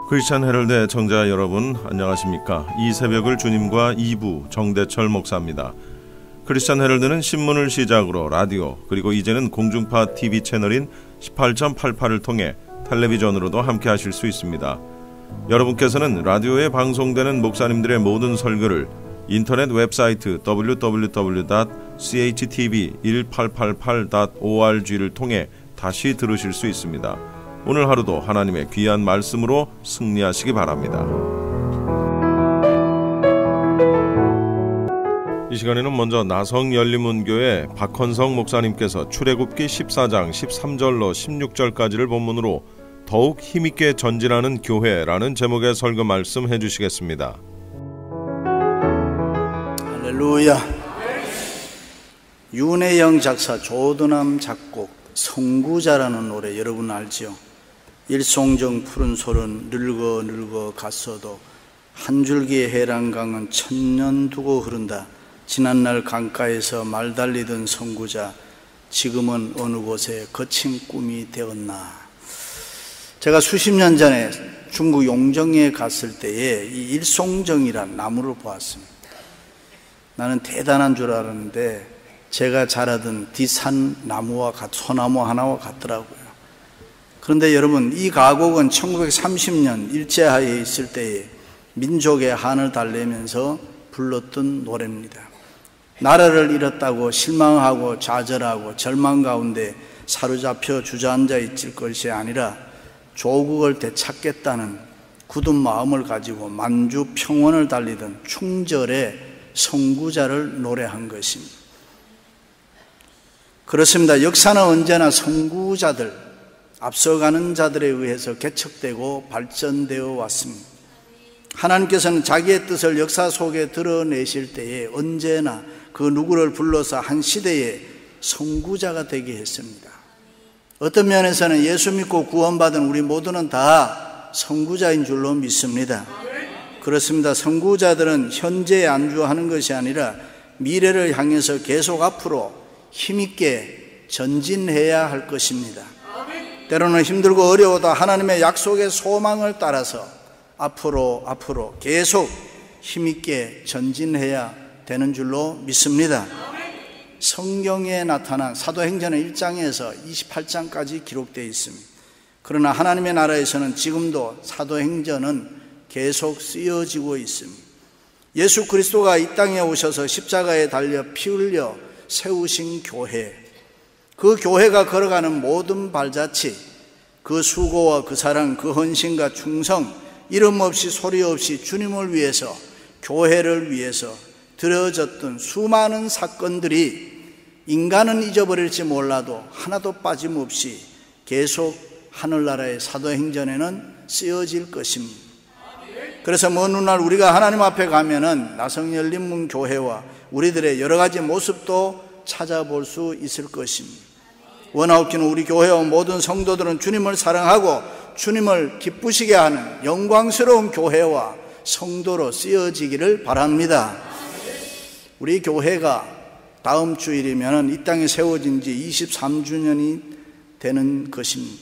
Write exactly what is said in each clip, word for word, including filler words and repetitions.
크리스천 헤럴드 청자 여러분 안녕하십니까? 이 새벽을 주님과 이 부 정대철 목사입니다. 크리스천 헤럴드는 신문을 시작으로 라디오 그리고 이제는 공중파 티비 채널인 십팔 점 팔팔을 통해 텔레비전으로도 함께 하실 수 있습니다. 여러분께서는 라디오에 방송되는 목사님들의 모든 설교를 인터넷 웹사이트 더블유 더블유 더블유 닷 씨에이치티비 천팔백팔십팔 닷 오알지를 통해 다시 들으실 수 있습니다. 오늘 하루도 하나님의 귀한 말씀으로 승리하시기 바랍니다. 이 시간에는 먼저 나성열림문교회 박헌성 목사님께서 출애굽기 십사 장 십삼 절로 십육 절까지를 본문으로 더욱 힘있게 전진하는 교회라는 제목의 설교 말씀 해주시겠습니다. 할렐루야. 윤혜영 작사, 조드남 작곡, 성구자라는 노래 여러분 알죠? 일송정 푸른 소는 늙어 늙어 갔어도 한 줄기의 해란강은 천년 두고 흐른다. 지난날 강가에서 말 달리던 성구자 지금은 어느 곳에 거친 꿈이 되었나. 제가 수십 년 전에 중국 용정에 갔을 때에 이 일송정이란 나무를 보았습니다. 나는 대단한 줄 알았는데 제가 자라던 뒷산 나무와 같, 소나무 하나와 같더라고요. 그런데 여러분, 이 가곡은 천구백삼십 년 일제하에 있을 때에 민족의 한을 달래면서 불렀던 노래입니다. 나라를 잃었다고 실망하고 좌절하고 절망 가운데 사로잡혀 주저앉아 있을 것이 아니라 조국을 되찾겠다는 굳은 마음을 가지고 만주 평원을 달리던 충절의 성구자를 노래한 것입니다. 그렇습니다. 역사는 언제나 성구자들, 앞서가는 자들에 의해서 개척되고 발전되어 왔습니다. 하나님께서는 자기의 뜻을 역사 속에 드러내실 때에 언제나 그 누구를 불러서 한 시대의 선구자가 되게 했습니다. 어떤 면에서는 예수 믿고 구원받은 우리 모두는 다 선구자인 줄로 믿습니다. 그렇습니다. 선구자들은 현재에 안주하는 것이 아니라 미래를 향해서 계속 앞으로 힘있게 전진해야 할 것입니다. 때로는 힘들고 어려워도 하나님의 약속의 소망을 따라서 앞으로 앞으로 계속 힘있게 전진해야 되는 줄로 믿습니다. 성경에 나타난 사도행전의 일 장에서 이십팔 장까지 기록되어 있습니다. 그러나 하나님의 나라에서는 지금도 사도행전은 계속 쓰여지고 있습니다. 예수 그리스도가 이 땅에 오셔서 십자가에 달려 피 흘려 세우신 교회, 그 교회가 걸어가는 모든 발자취, 그 수고와 그 사랑, 그 헌신과 충성, 이름 없이 소리 없이 주님을 위해서, 교회를 위해서 드려졌던 수많은 사건들이 인간은 잊어버릴지 몰라도 하나도 빠짐없이 계속 하늘나라의 사도행전에는 쓰여질 것입니다. 그래서 먼 훗날 우리가 하나님 앞에 가면은 나성열림문 교회와 우리들의 여러 가지 모습도 찾아볼 수 있을 것입니다. 원하옵기는 우리 교회와 모든 성도들은 주님을 사랑하고 주님을 기쁘시게 하는 영광스러운 교회와 성도로 쓰여지기를 바랍니다. 우리 교회가 다음 주일이면 이 땅에 세워진 지 이십삼 주년이 되는 것입니다.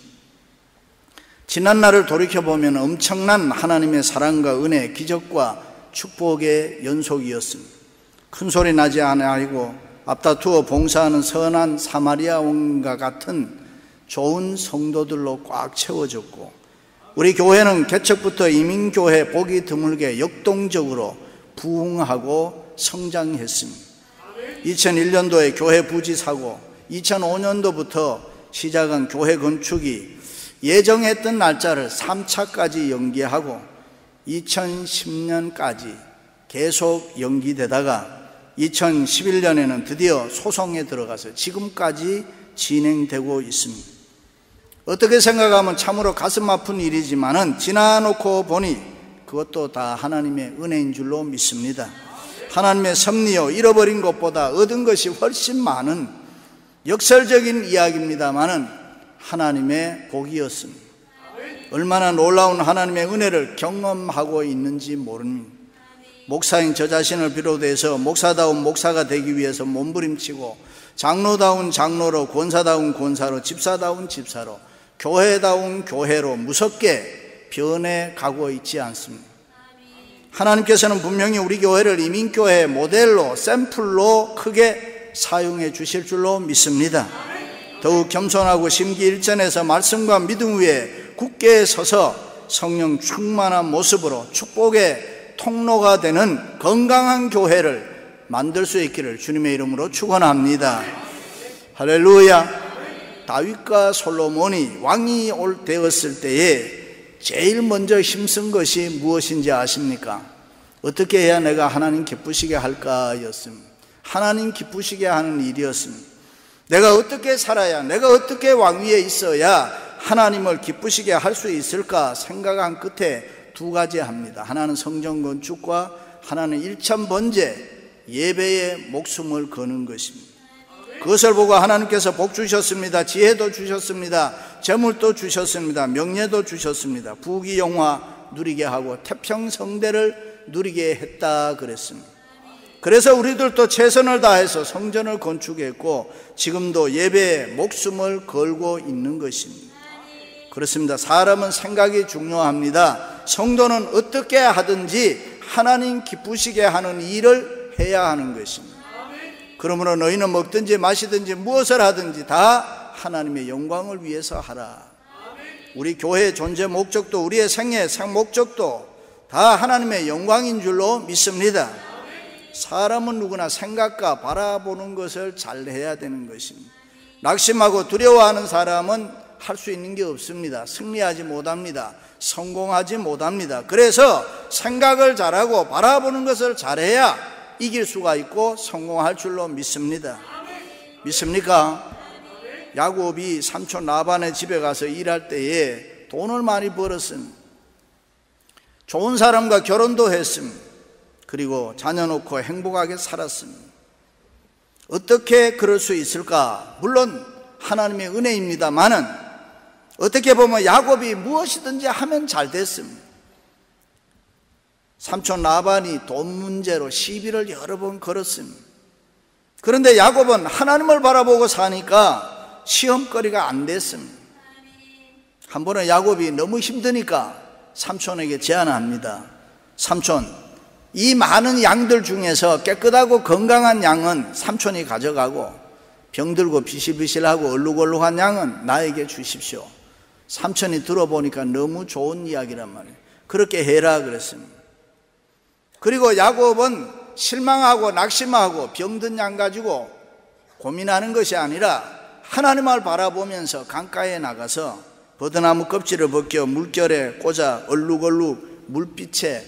지난 날을 돌이켜보면 엄청난 하나님의 사랑과 은혜, 기적과 축복의 연속이었습니다. 큰 소리 나지 아니하고 앞다투어 봉사하는 선한 사마리아원과 같은 좋은 성도들로 꽉 채워졌고, 우리 교회는 개척부터 이민교회 보기 드물게 역동적으로 부흥하고 성장했습니다. 이천일 년도에 교회 부지 사고, 이천오 년도부터 시작한 교회 건축이 예정했던 날짜를 삼 차까지 연기하고 이천십 년까지 계속 연기되다가 이천십일 년에는 드디어 소송에 들어가서 지금까지 진행되고 있습니다. 어떻게 생각하면 참으로 가슴 아픈 일이지만은 지나놓고 보니 그것도 다 하나님의 은혜인 줄로 믿습니다. 하나님의 섭리요, 잃어버린 것보다 얻은 것이 훨씬 많은 역설적인 이야기입니다만은 하나님의 복이었습니다. 얼마나 놀라운 하나님의 은혜를 경험하고 있는지 모릅니다. 목사인 저 자신을 비롯해서 목사다운 목사가 되기 위해서 몸부림치고, 장로다운 장로로, 권사다운 권사로, 집사다운 집사로, 교회다운 교회로 무섭게 변해 가고 있지 않습니다. 하나님께서는 분명히 우리 교회를 이민교회 모델로, 샘플로 크게 사용해 주실 줄로 믿습니다. 더욱 겸손하고 심기일전해서 말씀과 믿음 위에 굳게 서서 성령 충만한 모습으로 축복의 통로가 되는 건강한 교회를 만들 수 있기를 주님의 이름으로 축원합니다. 할렐루야. 다윗과 솔로몬이 왕이 올 되었을 때에 제일 먼저 힘쓴 것이 무엇인지 아십니까? 어떻게 해야 내가 하나님 기쁘시게 할까였습니다. 하나님 기쁘시게 하는 일이었습니다. 내가 어떻게 살아야, 내가 어떻게 왕위에 있어야 하나님을 기쁘시게 할 수 있을까 생각한 끝에 두 가지 합니다. 하나는 성전 건축과 하나는 일천 번제 예배에 목숨을 거는 것입니다. 그것을 보고 하나님께서 복 주셨습니다. 지혜도 주셨습니다. 재물도 주셨습니다. 명예도 주셨습니다. 부귀영화 누리게 하고 태평성대를 누리게 했다 그랬습니다. 그래서 우리들도 최선을 다해서 성전을 건축했고 지금도 예배에 목숨을 걸고 있는 것입니다. 그렇습니다. 사람은 생각이 중요합니다. 성도는 어떻게 하든지 하나님 기쁘시게 하는 일을 해야 하는 것입니다. 그러므로 너희는 먹든지 마시든지 무엇을 하든지 다 하나님의 영광을 위해서 하라. 우리 교회의 존재 목적도 우리의 생애 생 목적도 다 하나님의 영광인 줄로 믿습니다. 사람은 누구나 생각과 바라보는 것을 잘 해야 되는 것입니다. 낙심하고 두려워하는 사람은 할 수 있는 게 없습니다. 승리하지 못합니다. 성공하지 못합니다. 그래서 생각을 잘하고 바라보는 것을 잘해야 이길 수가 있고 성공할 줄로 믿습니다. 믿습니까? 야곱이 삼촌 라반의 집에 가서 일할 때에 돈을 많이 벌었습니다. 좋은 사람과 결혼도 했습니다. 그리고 자녀 놓고 행복하게 살았습니다. 어떻게 그럴 수 있을까? 물론 하나님의 은혜입니다만은 어떻게 보면 야곱이 무엇이든지 하면 잘 됐습니다. 삼촌 라반이 돈 문제로 시비를 여러 번 걸었습니다. 그런데 야곱은 하나님을 바라보고 사니까 시험거리가 안 됐습니다. 한 번은 야곱이 너무 힘드니까 삼촌에게 제안합니다. 삼촌, 이 많은 양들 중에서 깨끗하고 건강한 양은 삼촌이 가져가고 병들고 비실비실하고 얼룩얼룩한 양은 나에게 주십시오. 삼촌이 들어보니까 너무 좋은 이야기란 말이에요. 그렇게 해라 그랬습니다. 그리고 야곱은 실망하고 낙심하고 병든 양 가지고 고민하는 것이 아니라 하나님을 바라보면서 강가에 나가서 버드나무 껍질을 벗겨 물결에 꽂아 얼룩얼룩 물빛에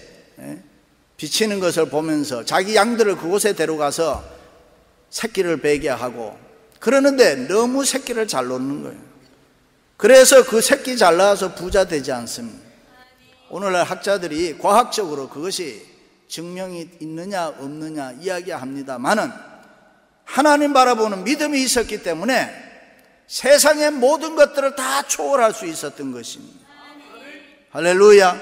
비치는 것을 보면서 자기 양들을 그곳에 데려가서 새끼를 베게 하고 그러는데 너무 새끼를 잘 놓는 거예요. 그래서 그 새끼 잘 낳아서 부자 되지 않습니다. 오늘날 학자들이 과학적으로 그것이 증명이 있느냐 없느냐 이야기합니다만은 하나님 바라보는 믿음이 있었기 때문에 세상의 모든 것들을 다 초월할 수 있었던 것입니다. 할렐루야.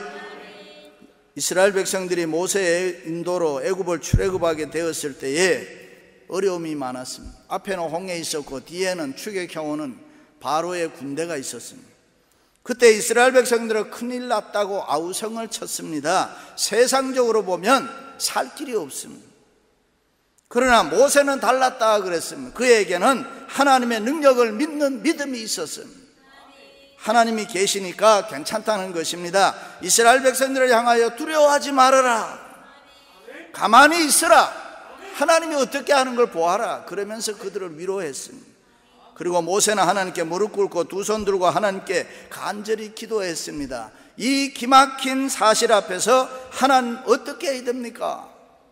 이스라엘 백성들이 모세의 인도로 애굽을 출애굽하게 되었을 때에 어려움이 많았습니다. 앞에는 홍해 있었고 뒤에는 추격해오는 바로의 군대가 있었습니다. 그때 이스라엘 백성들은 큰일 났다고 아우성을 쳤습니다. 세상적으로 보면 살 길이 없습니다. 그러나 모세는 달랐다 그랬습니다. 그에게는 하나님의 능력을 믿는 믿음이 있었습니다. 하나님이 계시니까 괜찮다는 것입니다. 이스라엘 백성들을 향하여 두려워하지 말아라. 가만히 있으라. 하나님이 어떻게 하는 걸 보아라. 그러면서 그들을 위로했습니다. 그리고 모세는 하나님께 무릎 꿇고 두 손 들고 하나님께 간절히 기도했습니다. 이 기막힌 사실 앞에서 하나님 어떻게 해야 됩니까?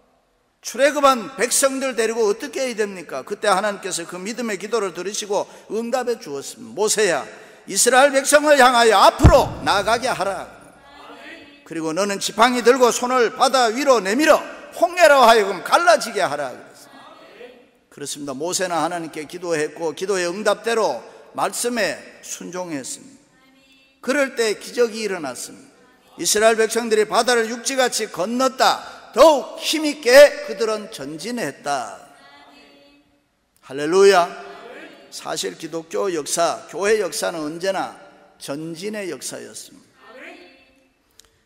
출애굽한 백성들 데리고 어떻게 해야 됩니까? 그때 하나님께서 그 믿음의 기도를 들으시고 응답해 주었습니다. 모세야, 이스라엘 백성을 향하여 앞으로 나아가게 하라. 그리고 너는 지팡이 들고 손을 바다 위로 내밀어 홍해로 하여금 갈라지게 하라. 그렇습니다. 모세는 하나님께 기도했고 기도의 응답대로 말씀에 순종했습니다. 그럴 때 기적이 일어났습니다. 이스라엘 백성들이 바다를 육지같이 건넜다. 더욱 힘있게 그들은 전진했다. 할렐루야. 사실 기독교 역사, 교회 역사는 언제나 전진의 역사였습니다.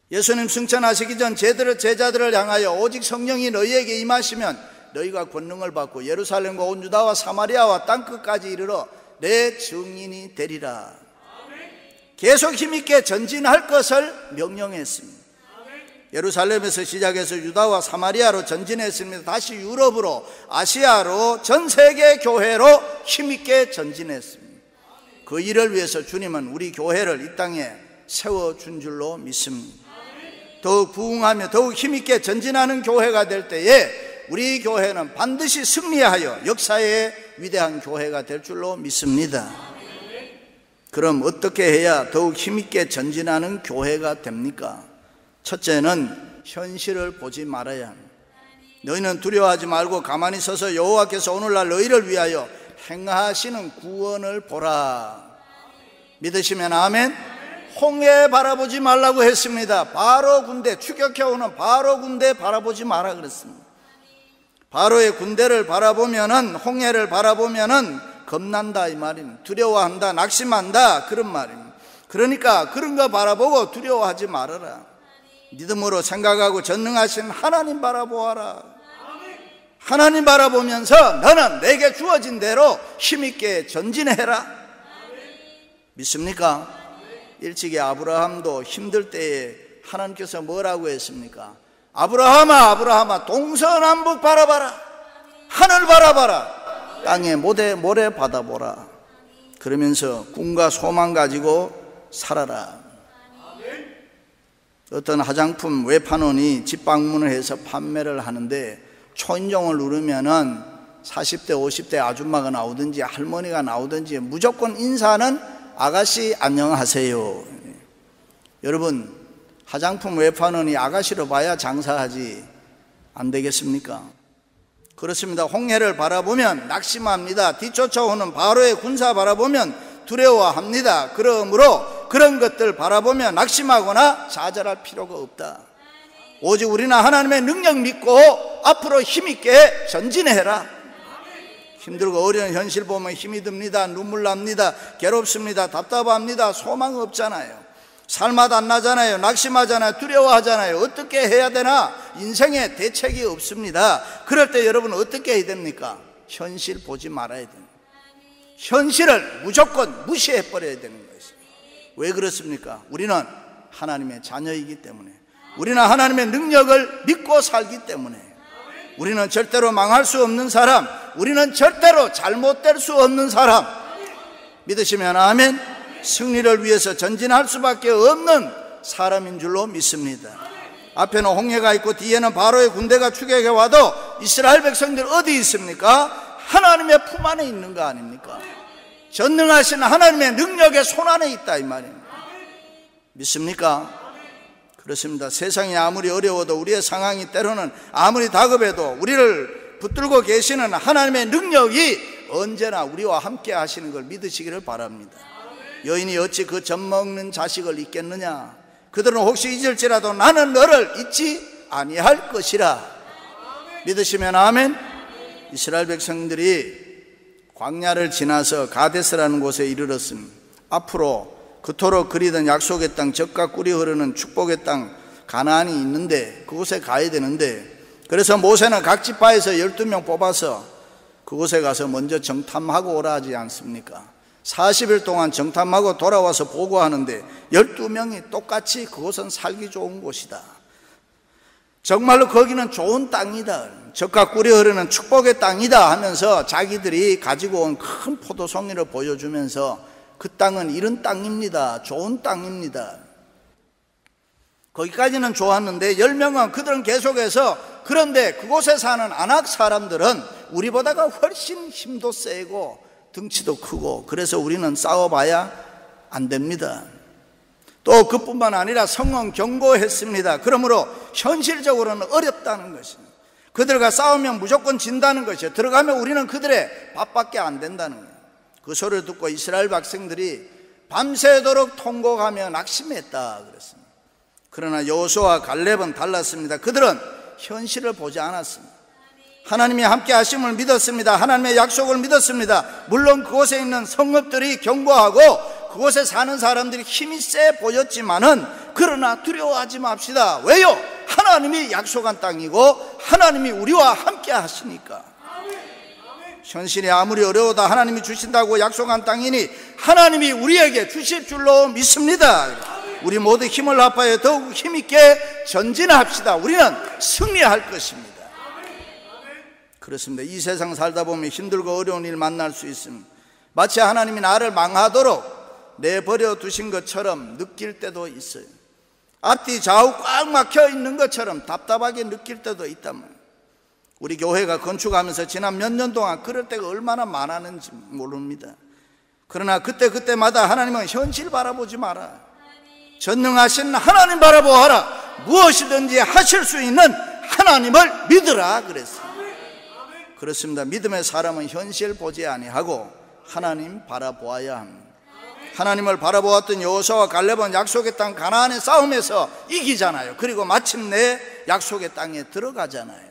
예수님 승천하시기 전 제대로 제자들을 향하여 오직 성령이 너희에게 임하시면 너희가 권능을 받고 예루살렘과 온 유다와 사마리아와 땅끝까지 이르러 내 증인이 되리라. 계속 힘있게 전진할 것을 명령했습니다. 예루살렘에서 시작해서 유다와 사마리아로 전진했습니다. 다시 유럽으로, 아시아로, 전 세계 교회로 힘있게 전진했습니다. 그 일을 위해서 주님은 우리 교회를 이 땅에 세워준 줄로 믿습니다. 더욱 부흥하며 더욱 힘있게 전진하는 교회가 될 때에 우리 교회는 반드시 승리하여 역사의 위대한 교회가 될 줄로 믿습니다. 그럼 어떻게 해야 더욱 힘있게 전진하는 교회가 됩니까? 첫째는 현실을 보지 말아야 합니다. 너희는 두려워하지 말고 가만히 서서 여호와께서 오늘날 너희를 위하여 행하시는 구원을 보라. 믿으시면 아멘. 홍해 바라보지 말라고 했습니다. 바로 군대, 추격해오는 바로 군대 바라보지 마라 그랬습니다. 바로의 군대를 바라보면은, 홍해를 바라보면은 겁난다 이 말입니다. 두려워한다, 낙심한다 그런 말입니다. 그러니까 그런 거 바라보고 두려워하지 말아라. 믿음으로 생각하고 전능하신 하나님 바라보아라. 하나님 바라보면서 너는 내게 주어진 대로 힘있게 전진해라. 믿습니까? 일찍이 아브라함도 힘들 때에 하나님께서 뭐라고 했습니까? 아브라함아, 아브라함아, 동서남북 바라봐라. 하늘 바라봐라. 땅에 모래, 모래 받아보라. 그러면서 꿈과 소망 가지고 살아라. 어떤 화장품 외판원이 집 방문을 해서 판매를 하는데 초인종을 누르면은 사십 대 오십 대 아줌마가 나오든지 할머니가 나오든지 무조건 인사는 아가씨 안녕하세요. 여러분, 화장품 외판원이 아가씨로 봐야 장사하지 안 되겠습니까? 그렇습니다. 홍해를 바라보면 낙심합니다. 뒤쫓아오는 바로의 군사 바라보면 두려워합니다. 그러므로 그런 것들 바라보면 낙심하거나 좌절할 필요가 없다. 오직 우리는 하나님의 능력 믿고 앞으로 힘있게 전진해라. 힘들고 어려운 현실 보면 힘이 듭니다. 눈물 납니다. 괴롭습니다. 답답합니다. 소망 없잖아요. 살맛 안 나잖아요. 낙심하잖아요. 두려워하잖아요. 어떻게 해야 되나? 인생에 대책이 없습니다. 그럴 때 여러분 어떻게 해야 됩니까? 현실 보지 말아야 됩니다. 현실을 무조건 무시해버려야 되는 것이죠. 왜 그렇습니까? 우리는 하나님의 자녀이기 때문에, 우리는 하나님의 능력을 믿고 살기 때문에, 우리는 절대로 망할 수 없는 사람, 우리는 절대로 잘못될 수 없는 사람. 믿으시면 아멘. 승리를 위해서 전진할 수밖에 없는 사람인 줄로 믿습니다. 앞에는 홍해가 있고 뒤에는 바로의 군대가 추격해 와도 이스라엘 백성들 어디 있습니까? 하나님의 품 안에 있는 거 아닙니까? 전능하신 하나님의 능력의 손 안에 있다 이 말입니다. 믿습니까? 그렇습니다. 세상이 아무리 어려워도 우리의 상황이 때로는 아무리 다급해도 우리를 붙들고 계시는 하나님의 능력이 언제나 우리와 함께 하시는 걸 믿으시기를 바랍니다. 여인이 어찌 그 젖먹는 자식을 잊겠느냐? 그들은 혹시 잊을지라도 나는 너를 잊지 아니할 것이라. 믿으시면 아멘. 이스라엘 백성들이 광야를 지나서 가데스라는 곳에 이르렀습니다. 앞으로 그토록 그리던 약속의 땅, 젖과 꿀이 흐르는 축복의 땅 가나안이 있는데 그곳에 가야 되는데, 그래서 모세는 각 지파에서 열두 명 뽑아서 그곳에 가서 먼저 정탐하고 오라 하지 않습니까? 사십 일 동안 정탐하고 돌아와서 보고하는데 열두 명이 똑같이 그곳은 살기 좋은 곳이다, 정말로 거기는 좋은 땅이다, 젖과 꿀이 흐르는 축복의 땅이다 하면서 자기들이 가지고 온 큰 포도송이를 보여주면서 그 땅은 이런 땅입니다, 좋은 땅입니다. 거기까지는 좋았는데 열 명은 그들은 계속해서, 그런데 그곳에 사는 아낙 사람들은 우리보다가 훨씬 힘도 세고 덩치도 크고, 그래서 우리는 싸워봐야 안 됩니다. 또 그뿐만 아니라 성은 경고했습니다. 그러므로 현실적으로는 어렵다는 것입니다. 그들과 싸우면 무조건 진다는 것이죠. 들어가면 우리는 그들의 밥밖에 안 된다는 거예요. 그 소리를 듣고 이스라엘 백성들이 밤새도록 통곡하며 낙심했다 그랬습니다. 그러나 여호수아와 갈렙은 달랐습니다. 그들은 현실을 보지 않았습니다. 하나님이 함께 하심을 믿었습니다. 하나님의 약속을 믿었습니다. 물론 그곳에 있는 성읍들이 견고하고 그곳에 사는 사람들이 힘이 세 보였지만은 그러나 두려워하지 맙시다. 왜요? 하나님이 약속한 땅이고 하나님이 우리와 함께 하시니까. 현실이 아무리 어려워도 하나님이 주신다고 약속한 땅이니 하나님이 우리에게 주실 줄로 믿습니다. 우리 모두 힘을 합하여 더욱 힘있게 전진합시다. 우리는 승리할 것입니다. 그렇습니다. 이 세상 살다 보면 힘들고 어려운 일 만날 수 있습니다. 마치 하나님이 나를 망하도록 내버려 두신 것처럼 느낄 때도 있어요. 앞뒤 좌우 꽉 막혀 있는 것처럼 답답하게 느낄 때도 있단 말이에요. 우리 교회가 건축하면서 지난 몇 년 동안 그럴 때가 얼마나 많았는지 모릅니다. 그러나 그때 그때마다 하나님은 현실 바라보지 마라. 전능하신 하나님 바라보아라. 무엇이든지 하실 수 있는 하나님을 믿으라 그랬어요. 그렇습니다. 믿음의 사람은 현실 보지 아니하고 하나님 바라보아야 합니다. 하나님을 바라보았던 여호수아와 갈렙은 약속의 땅 가나안의 싸움에서 이기잖아요. 그리고 마침내 약속의 땅에 들어가잖아요.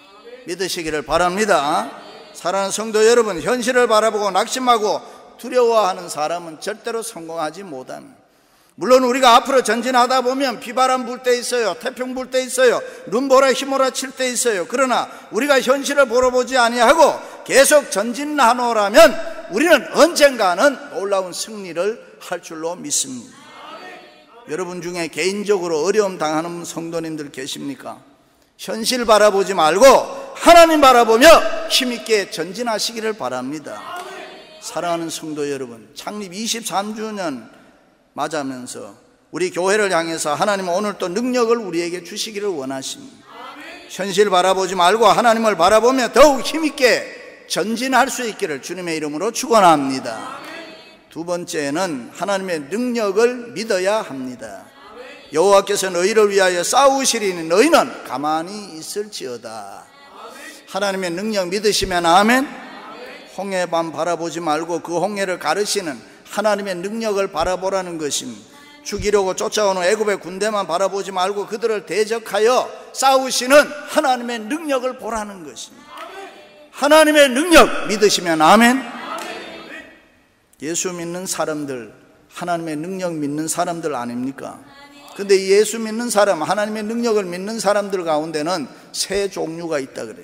믿으시기를 바랍니다. 사랑하는 성도 여러분, 현실을 바라보고 낙심하고 두려워하는 사람은 절대로 성공하지 못합니다. 물론 우리가 앞으로 전진하다 보면 비바람 불 때 있어요. 태풍 불 때 있어요. 눈보라 휘몰아 칠 때 있어요. 그러나 우리가 현실을 보러보지 아니하고 계속 전진하노라면 우리는 언젠가는 놀라운 승리를 할 줄로 믿습니다. 여러분 중에 개인적으로 어려움 당하는 성도님들 계십니까? 현실 바라보지 말고 하나님 바라보며 힘있게 전진하시기를 바랍니다. 사랑하는 성도 여러분, 창립 이십삼 주년 맞으면서 우리 교회를 향해서 하나님은 오늘 또 능력을 우리에게 주시기를 원하십니다. 현실 바라보지 말고 하나님을 바라보며 더욱 힘있게 전진할 수 있기를 주님의 이름으로 축원합니다. 두 번째는 하나님의 능력을 믿어야 합니다. 여호와께서 너희를 위하여 싸우시리니 너희는 가만히 있을지어다. 하나님의 능력 믿으시면 아멘. 홍해만 바라보지 말고 그 홍해를 가르시는 하나님의 능력을 바라보라는 것입니다. 죽이려고 쫓아오는 애굽의 군대만 바라보지 말고 그들을 대적하여 싸우시는 하나님의 능력을 보라는 것입니다. 하나님의 능력 믿으시면 아멘. 예수 믿는 사람들, 하나님의 능력 믿는 사람들 아닙니까? 근데 이 예수 믿는 사람, 하나님의 능력을 믿는 사람들 가운데는 세 종류가 있다 그래요.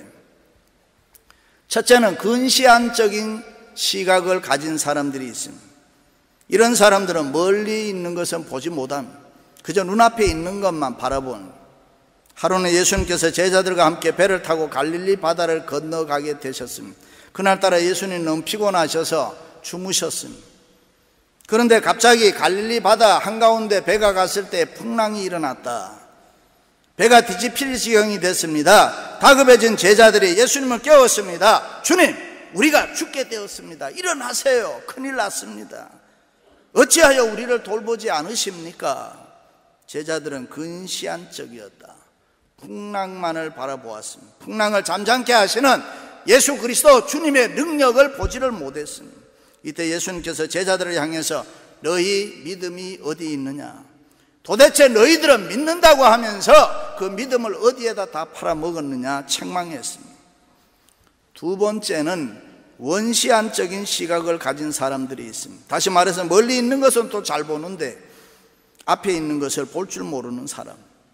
첫째는 근시안적인 시각을 가진 사람들이 있습니다. 이런 사람들은 멀리 있는 것은 보지 못합니다. 그저 눈앞에 있는 것만 바라보는. 하루는 예수님께서 제자들과 함께 배를 타고 갈릴리 바다를 건너가게 되셨습니다. 그날따라 예수님 너무 피곤하셔서 주무셨습니다. 그런데 갑자기 갈릴리 바다 한가운데 배가 갔을 때 풍랑이 일어났다. 배가 뒤집힐 지경이 됐습니다. 다급해진 제자들이 예수님을 깨웠습니다. 주님, 우리가 죽게 되었습니다. 일어나세요. 큰일 났습니다. 어찌하여 우리를 돌보지 않으십니까? 제자들은 근시안적이었다. 풍랑만을 바라보았습니다. 풍랑을 잠잠케 하시는 예수 그리스도 주님의 능력을 보지를 못했습니다. 이때 예수님께서 제자들을 향해서 너희 믿음이 어디 있느냐? 도대체 너희들은 믿는다고 하면서 그 믿음을 어디에다 다 팔아먹었느냐 책망했습니다. 두 번째는 원시안적인 시각을 가진 사람들이 있습니다. 다시 말해서 멀리 있는 것은 또 잘 보는데 앞에 있는 것을 볼 줄 모르는 사람.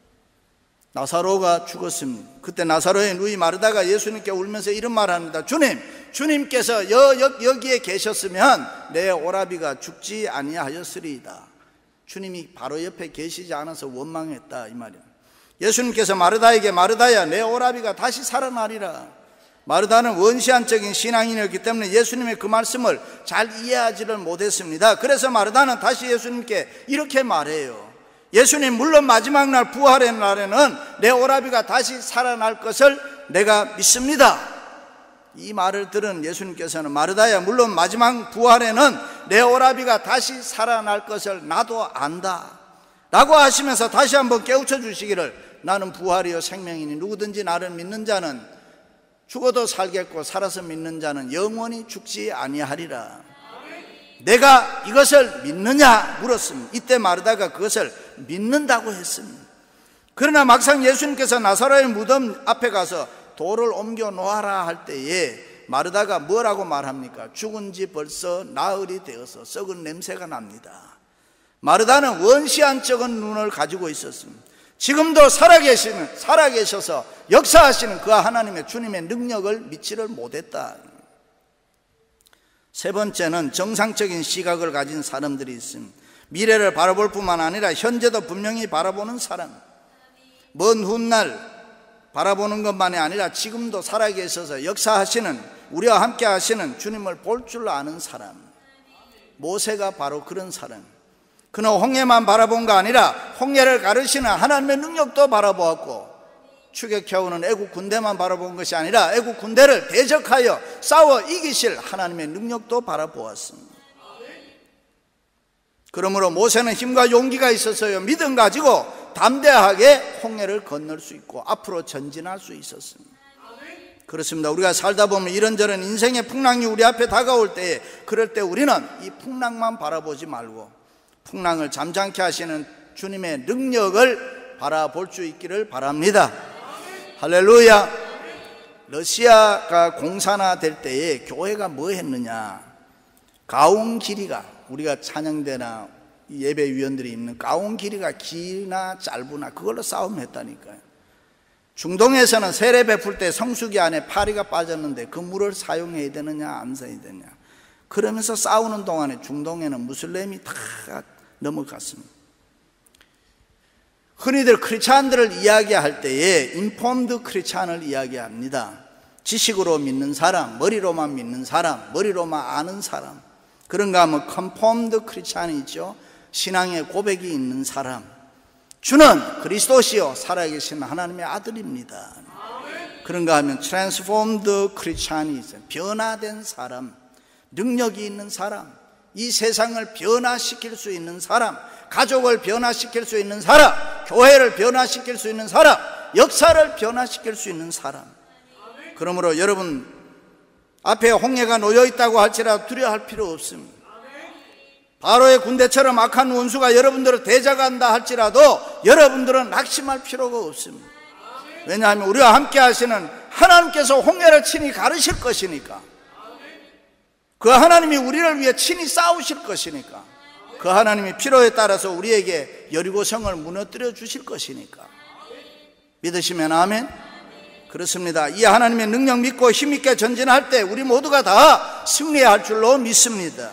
나사로가 죽었습니다. 그때 나사로의 누이 마르다가 예수님께 울면서 이런 말을 합니다. 주님, 주님께서 여, 여, 여기에 계셨으면 내 오라비가 죽지 아니하였으리이다. 주님이 바로 옆에 계시지 않아서 원망했다 이 말이에요. 예수님께서 마르다에게 마르다야 내 오라비가 다시 살아나리라. 마르다는 원시안적인 신앙인이었기 때문에 예수님의 그 말씀을 잘 이해하지를 못했습니다. 그래서 마르다는 다시 예수님께 이렇게 말해요. 예수님, 물론 마지막 날 부활의 날에는 내 오라비가 다시 살아날 것을 내가 믿습니다. 이 말을 들은 예수님께서는 마르다야, 물론 마지막 부활에는 내 오라비가 다시 살아날 것을 나도 안다 라고 하시면서 다시 한번 깨우쳐 주시기를 나는 부활이요 생명이니 누구든지 나를 믿는 자는 죽어도 살겠고 살아서 믿는 자는 영원히 죽지 아니하리라. 내가 이것을 믿느냐 물었습니다. 이때 마르다가 그것을 믿는다고 했습니다. 그러나 막상 예수님께서 나사로의 무덤 앞에 가서 돌을 옮겨 놓아라 할 때에 마르다가 뭐라고 말합니까? 죽은 지 벌써 나흘이 되어서 썩은 냄새가 납니다. 마르다는 원시한적인 눈을 가지고 있었습니다. 지금도 살아계시는, 살아계셔서 역사하시는 그 하나님의 주님의 능력을 믿지를 못했다. 세 번째는 정상적인 시각을 가진 사람들이 있습니다. 미래를 바라볼 뿐만 아니라 현재도 분명히 바라보는 사람, 먼 훗날 바라보는 것만이 아니라 지금도 살아계셔서 역사하시는, 우리와 함께 하시는 주님을 볼 줄 아는 사람. 모세가 바로 그런 사람. 그는 홍해만 바라본 거 아니라 홍해를 가르시는 하나님의 능력도 바라보았고, 추격해오는 애국 군대만 바라본 것이 아니라 애국 군대를 대적하여 싸워 이기실 하나님의 능력도 바라보았습니다. 그러므로 모세는 힘과 용기가 있어서요, 믿음 가지고 담대하게 홍해를 건널 수 있고 앞으로 전진할 수 있었습니다. 그렇습니다. 우리가 살다 보면 이런저런 인생의 풍랑이 우리 앞에 다가올 때에, 그럴 때 우리는 이 풍랑만 바라보지 말고 풍랑을 잠잠케 하시는 주님의 능력을 바라볼 수 있기를 바랍니다. 할렐루야. 러시아가 공산화될 때에 교회가 뭐 했느냐, 가온 길이가, 우리가 찬양대나 예배위원들이 있는 가온 길이가 기나 짧으나 그걸로 싸움했다니까요. 중동에서는 세례 베풀 때 성수기 안에 파리가 빠졌는데 그 물을 사용해야 되느냐 안 사야 되느냐, 그러면서 싸우는 동안에 중동에는 무슬림이 다 넘어갔습니다. 흔히들 크리스찬들을 이야기할 때에 인폼드 크리스찬을 이야기합니다. 지식으로 믿는 사람, 머리로만 믿는 사람, 머리로만 아는 사람. 그런가 하면 컨폼드 크리스찬이 있죠. 신앙의 고백이 있는 사람. 주는 그리스도시요 살아계신 하나님의 아들입니다. 그런가 하면 트랜스폼드 크리스찬이 있어요. 변화된 사람, 능력이 있는 사람, 이 세상을 변화시킬 수 있는 사람, 가족을 변화시킬 수 있는 사람, 교회를 변화시킬 수 있는 사람, 역사를 변화시킬 수 있는 사람. 그러므로 여러분 앞에 홍해가 놓여 있다고 할지라도 두려워할 필요 없습니다. 바로의 군대처럼 악한 원수가 여러분들을 대적한다 할지라도 여러분들은 낙심할 필요가 없습니다. 왜냐하면 우리와 함께 하시는 하나님께서 홍해를 친히 가르실 것이니까, 그 하나님이 우리를 위해 친히 싸우실 것이니까, 그 하나님이 필요에 따라서 우리에게 여리고성을 무너뜨려 주실 것이니까. 믿으시면 아멘. 그렇습니다. 이 하나님의 능력 믿고 힘있게 전진할 때 우리 모두가 다 승리할 줄로 믿습니다.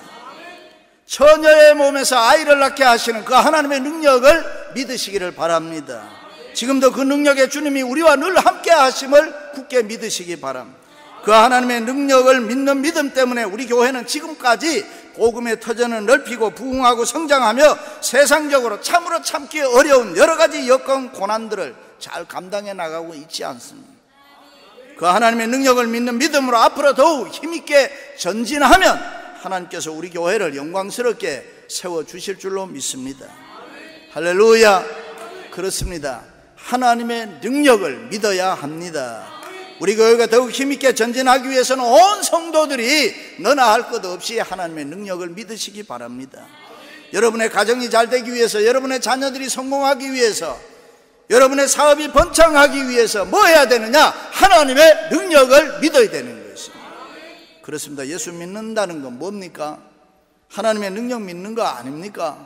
처녀의 몸에서 아이를 낳게 하시는 그 하나님의 능력을 믿으시기를 바랍니다. 지금도 그 능력의 주님이 우리와 늘 함께 하심을 굳게 믿으시기 바랍니다. 그 하나님의 능력을 믿는 믿음 때문에 우리 교회는 지금까지 복음의 터전을 넓히고 부흥하고 성장하며 세상적으로 참으로 참기 어려운 여러 가지 여건 고난들을 잘 감당해 나가고 있지 않습니다. 그 하나님의 능력을 믿는 믿음으로 앞으로 더욱 힘있게 전진하면 하나님께서 우리 교회를 영광스럽게 세워주실 줄로 믿습니다. 할렐루야. 그렇습니다. 하나님의 능력을 믿어야 합니다. 우리 교회가 더욱 힘있게 전진하기 위해서는 온 성도들이 너나 할 것 없이 하나님의 능력을 믿으시기 바랍니다. 여러분의 가정이 잘 되기 위해서, 여러분의 자녀들이 성공하기 위해서, 여러분의 사업이 번창하기 위해서 뭐 해야 되느냐? 하나님의 능력을 믿어야 되는 것입니다. 그렇습니다. 예수 믿는다는 건 뭡니까? 하나님의 능력 믿는 거 아닙니까?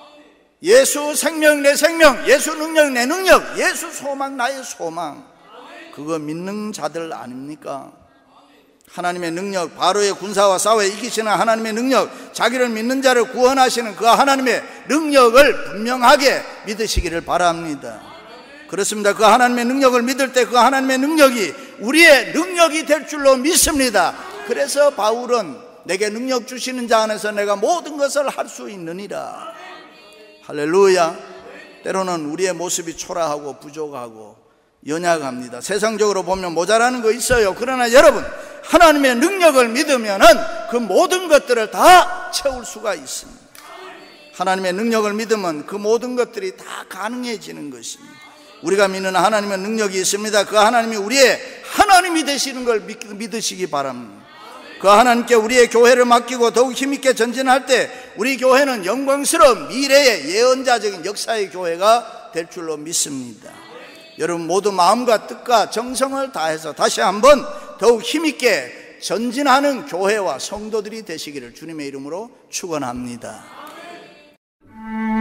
예수 생명 내 생명, 예수 능력 내 능력, 예수 소망 나의 소망, 그거 믿는 자들 아닙니까? 하나님의 능력, 바로의 군사와 싸워 이기시는 하나님의 능력, 자기를 믿는 자를 구원하시는 그 하나님의 능력을 분명하게 믿으시기를 바랍니다. 그렇습니다. 그 하나님의 능력을 믿을 때 그 하나님의 능력이 우리의 능력이 될 줄로 믿습니다. 그래서 바울은 내게 능력 주시는 자 안에서 내가 모든 것을 할 수 있느니라. 할렐루야. 때로는 우리의 모습이 초라하고 부족하고 연약합니다. 세상적으로 보면 모자라는 거 있어요. 그러나 여러분, 하나님의 능력을 믿으면은 그 모든 것들을 다 채울 수가 있습니다. 하나님의 능력을 믿으면 그 모든 것들이 다 가능해지는 것입니다. 우리가 믿는 하나님의 능력이 있습니다. 그 하나님이 우리의 하나님이 되시는 걸 믿으시기 바랍니다. 그 하나님께 우리의 교회를 맡기고 더욱 힘있게 전진할 때 우리 교회는 영광스러운 미래의 예언자적인 역사의 교회가 될 줄로 믿습니다. 여러분 모두 마음과 뜻과 정성을 다해서 다시 한번 더욱 힘있게 전진하는 교회와 성도들이 되시기를 주님의 이름으로 축원합니다.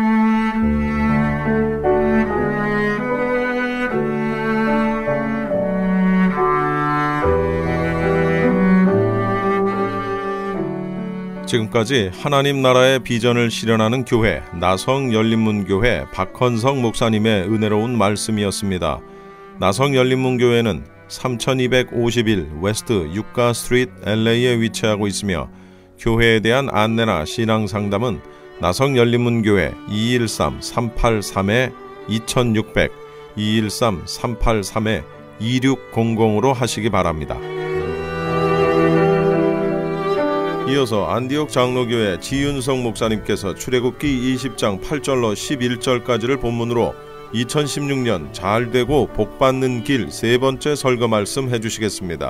지금까지 하나님 나라의 비전을 실현하는 교회 나성열린문교회 박헌성 목사님의 은혜로운 말씀이었습니다. 나성열린문교회는 삼천이백오십일 웨스트 유가 스트리트 엘에이에 위치하고 있으며 교회에 대한 안내나 신앙상담은 나성열린문교회 이일삼 삼팔삼 이육hundred 이일삼 삼팔삼 이육공공으로 하시기 바랍니다. 이어서 안디옥 장로교회 지윤성 목사님께서 출애굽기 이십 장 팔 절로 십일 절까지를 본문으로 이천십육 년 잘되고 복받는 길 세 번째 설교 말씀 해주시겠습니다.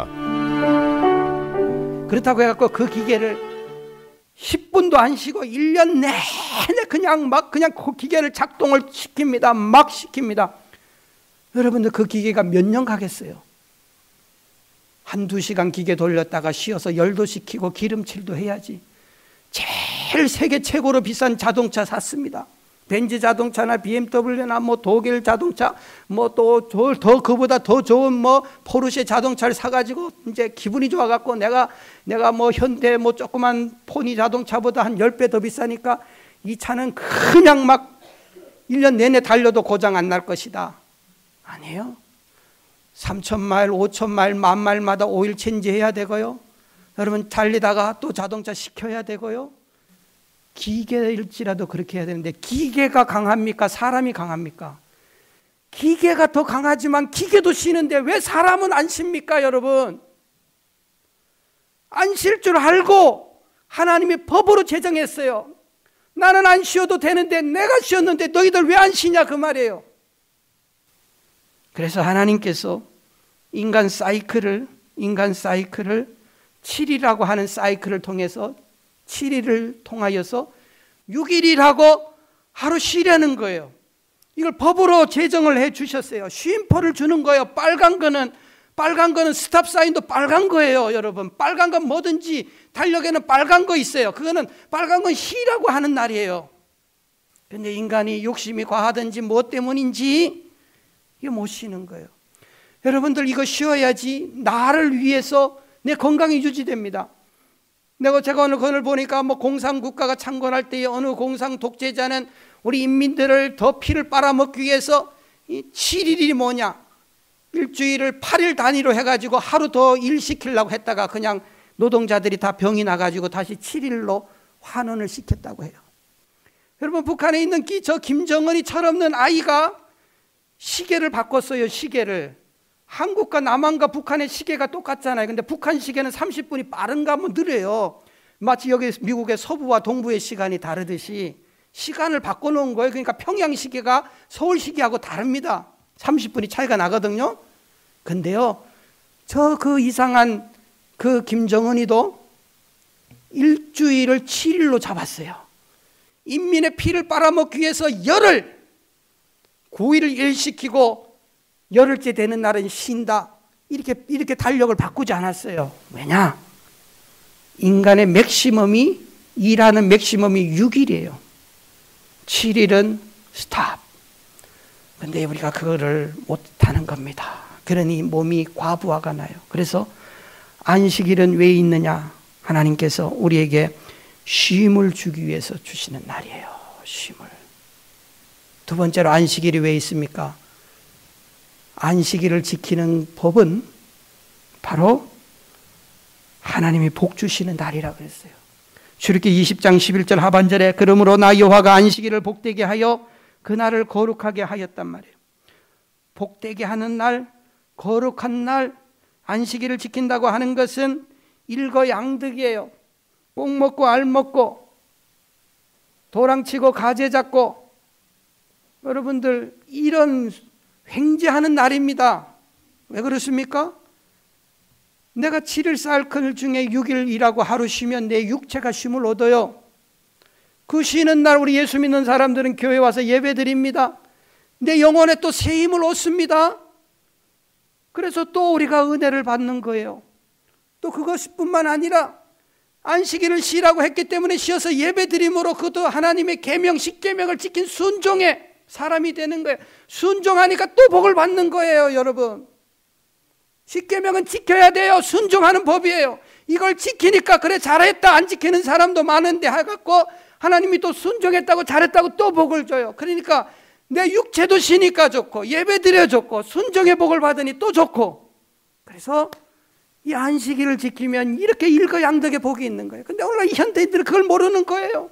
그렇다고 해갖고 그 기계를 십 분도 안 쉬고 일 년 내내 그냥 막 그냥 그 기계를 작동을 시킵니다. 막 시킵니다. 여러분들 그 기계가 몇 년 가겠어요? 한두 시간 기계 돌렸다가 쉬어서 열도 식히고 기름칠도 해야지. 제일 세계 최고로 비싼 자동차 샀습니다. 벤츠 자동차나 비엠더블유나 뭐 독일 자동차 뭐 또 더 그보다 더 좋은 뭐 포르쉐 자동차를 사가지고 이제 기분이 좋아갖고 내가 내가 뭐 현대 뭐 조그만 포니 자동차보다 한 십 배 더 비싸니까 이 차는 그냥 막 일 년 내내 달려도 고장 안 날 것이다. 아니에요. 삼천 마일, 오천 마일, 만 마일마다 오일 체인지 해야 되고요. 여러분 달리다가 또 자동차 식혀야 되고요. 기계일지라도 그렇게 해야 되는데 기계가 강합니까? 사람이 강합니까? 기계가 더 강하지만 기계도 쉬는데 왜 사람은 안 쉽니까, 여러분? 안 쉴 줄 알고 하나님이 법으로 제정했어요. 나는 안 쉬어도 되는데 내가 쉬었는데 너희들 왜 안 쉬냐 그 말이에요. 그래서 하나님께서 인간 사이클을 인간 사이클을 칠 일이라고 하는 사이클을 통해서 칠 일을 통하여서 육 일이라고 하루 쉬려는 거예요. 이걸 법으로 제정을 해 주셨어요. 쉼표를 주는 거예요. 빨간 거는 빨간 거는 스탑 사인도 빨간 거예요, 여러분. 빨간 건 뭐든지 달력에는 빨간 거 있어요. 그거는 빨간 건 쉬라고 하는 날이에요. 근데 인간이 욕심이 과하든지 뭐 때문인지 이게 못 쉬는 거예요. 여러분들 이거 쉬어야지 나를 위해서 내 건강이 유지됩니다. 내가 제가 오늘 그걸 보니까 뭐 공산국가가 창건할 때에 어느 공산 독재자는 우리 인민들을 더 피를 빨아먹기 위해서 이 칠 일이 뭐냐, 일주일을 팔 일 단위로 해가지고 하루 더 일 시키려고 했다가 그냥 노동자들이 다 병이 나가지고 다시 칠 일로 환원을 시켰다고 해요. 여러분 북한에 있는 저 김정은이 철없는 아이가 시계를 바꿨어요. 시계를. 한국과 남한과 북한의 시계가 똑같잖아요. 근데 북한 시계는 삼십 분이 빠른가 하면 느려요. 마치 여기 미국의 서부와 동부의 시간이 다르듯이 시간을 바꿔놓은 거예요. 그러니까 평양 시계가 서울 시계하고 다릅니다. 삼십 분이 차이가 나거든요. 근데요, 저 그 이상한 그 김정은이도 일주일을 칠 일로 잡았어요. 인민의 피를 빨아먹기 위해서 열흘, 구 일을 일시키고 열흘째 되는 날은 쉰다. 이렇게, 이렇게 달력을 바꾸지 않았어요. 왜냐? 인간의 맥시멈이, 일하는 맥시멈이 육 일이에요. 칠 일은 스탑. 근데 우리가 그거를 못하는 겁니다. 그러니 몸이 과부하가 나요. 그래서 안식일은 왜 있느냐? 하나님께서 우리에게 쉼을 주기 위해서 주시는 날이에요. 쉼을. 두 번째로 안식일이 왜 있습니까? 안식일을 지키는 법은 바로 하나님이 복 주시는 날이라고 그랬어요. 출애굽기 이십 장 십일 절 하반절에 그러므로 나 여호와가 안식일을 복되게 하여 그날을 거룩하게 하였단 말이에요. 복되게 하는 날, 거룩한 날, 안식일을 지킨다고 하는 것은 일거양득이에요. 꼭 먹고 알 먹고 도랑치고 가재 잡고 여러분들 이런 횡재하는 날입니다. 왜 그렇습니까? 내가 칠 일 사이클 중에 육 일 일하고 하루 쉬면 내 육체가 쉼을 얻어요. 그 쉬는 날 우리 예수 믿는 사람들은 교회 와서 예배 드립니다. 내 영혼에 또 새 힘을 얻습니다. 그래서 또 우리가 은혜를 받는 거예요. 또 그것뿐만 아니라 안식일을 쉬라고 했기 때문에 쉬어서 예배 드림으로 그것도 하나님의 계명, 십계명을 지킨 순종의 사람이 되는 거예요. 순종하니까 또 복을 받는 거예요, 여러분. 십계명은 지켜야 돼요. 순종하는 법이에요. 이걸 지키니까 그래 잘했다, 안 지키는 사람도 많은데 해갖고 하나님이 또 순종했다고 잘했다고 또 복을 줘요. 그러니까 내 육체도 쉬니까 좋고 예배 드려 좋고 순종의 복을 받으니 또 좋고, 그래서 이 안식일을 지키면 이렇게 일거양득의 복이 있는 거예요. 근데 오늘 이 현대인들은 그걸 모르는 거예요.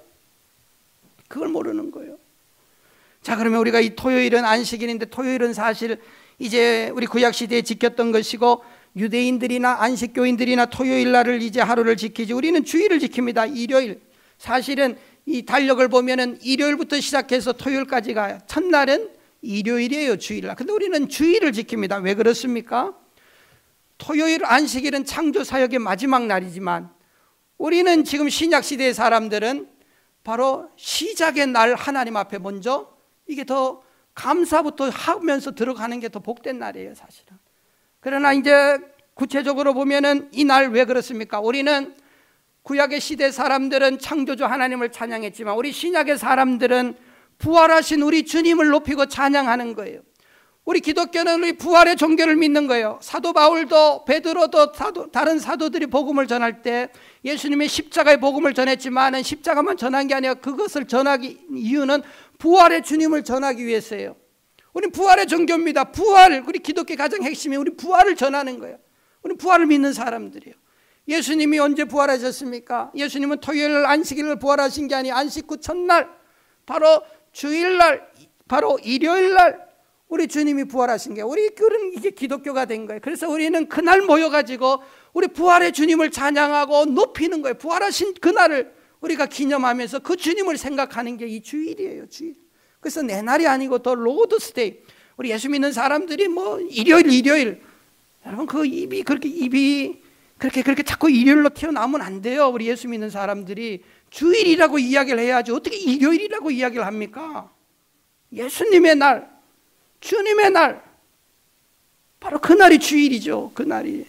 그걸 모르는 거예요. 자, 그러면 우리가 이 토요일은 안식일인데, 토요일은 사실 이제 우리 구약시대에 지켰던 것이고, 유대인들이나 안식교인들이나 토요일 날을 이제 하루를 지키지, 우리는 주일을 지킵니다. 일요일. 사실은 이 달력을 보면은 일요일부터 시작해서 토요일까지 가요. 첫날은 일요일이에요, 주일날. 근데 우리는 주일을 지킵니다. 왜 그렇습니까? 토요일 안식일은 창조 사역의 마지막 날이지만, 우리는 지금 신약 시대의 사람들은 바로 시작의 날 하나님 앞에 먼저 이게 더 감사부터 하면서 들어가는 게 더 복된 날이에요, 사실은. 그러나 이제 구체적으로 보면은 이 날 왜 그렇습니까? 우리는 구약의 시대 사람들은 창조주 하나님을 찬양했지만, 우리 신약의 사람들은 부활하신 우리 주님을 높이고 찬양하는 거예요. 우리 기독교는 우리 부활의 종교를 믿는 거예요. 사도 바울도 베드로도 사도, 다른 사도들이 복음을 전할 때 예수님의 십자가의 복음을 전했지만 십자가만 전한 게 아니라 그것을 전하기 이유는 부활의 주님을 전하기 위해서예요. 우리 부활의 종교입니다. 부활, 우리 기독교 가장 핵심이 우리 부활을 전하는 거예요. 우리 부활을 믿는 사람들이에요. 예수님이 언제 부활하셨습니까? 예수님은 토요일 안식일을 부활하신 게 아니라 안식 후 첫날, 바로 주일날, 바로 일요일날 우리 주님이 부활하신 게, 우리 그런 이게 기독교가 된 거예요. 그래서 우리는 그날 모여가지고 우리 부활의 주님을 찬양하고 높이는 거예요. 부활하신 그날을 우리가 기념하면서 그 주님을 생각하는 게 이 주일이에요, 주일. 그래서 내 날이 아니고 더 로드스데이. 우리 예수 믿는 사람들이 뭐 일요일, 일요일. 여러분 그 입이 그렇게 입이 그렇게 그렇게 자꾸 일요일로 튀어나오면 안 돼요. 우리 예수 믿는 사람들이 주일이라고 이야기를 해야지 어떻게 일요일이라고 이야기를 합니까? 예수님의 날, 주님의 날, 바로 그날이 주일이죠. 그날이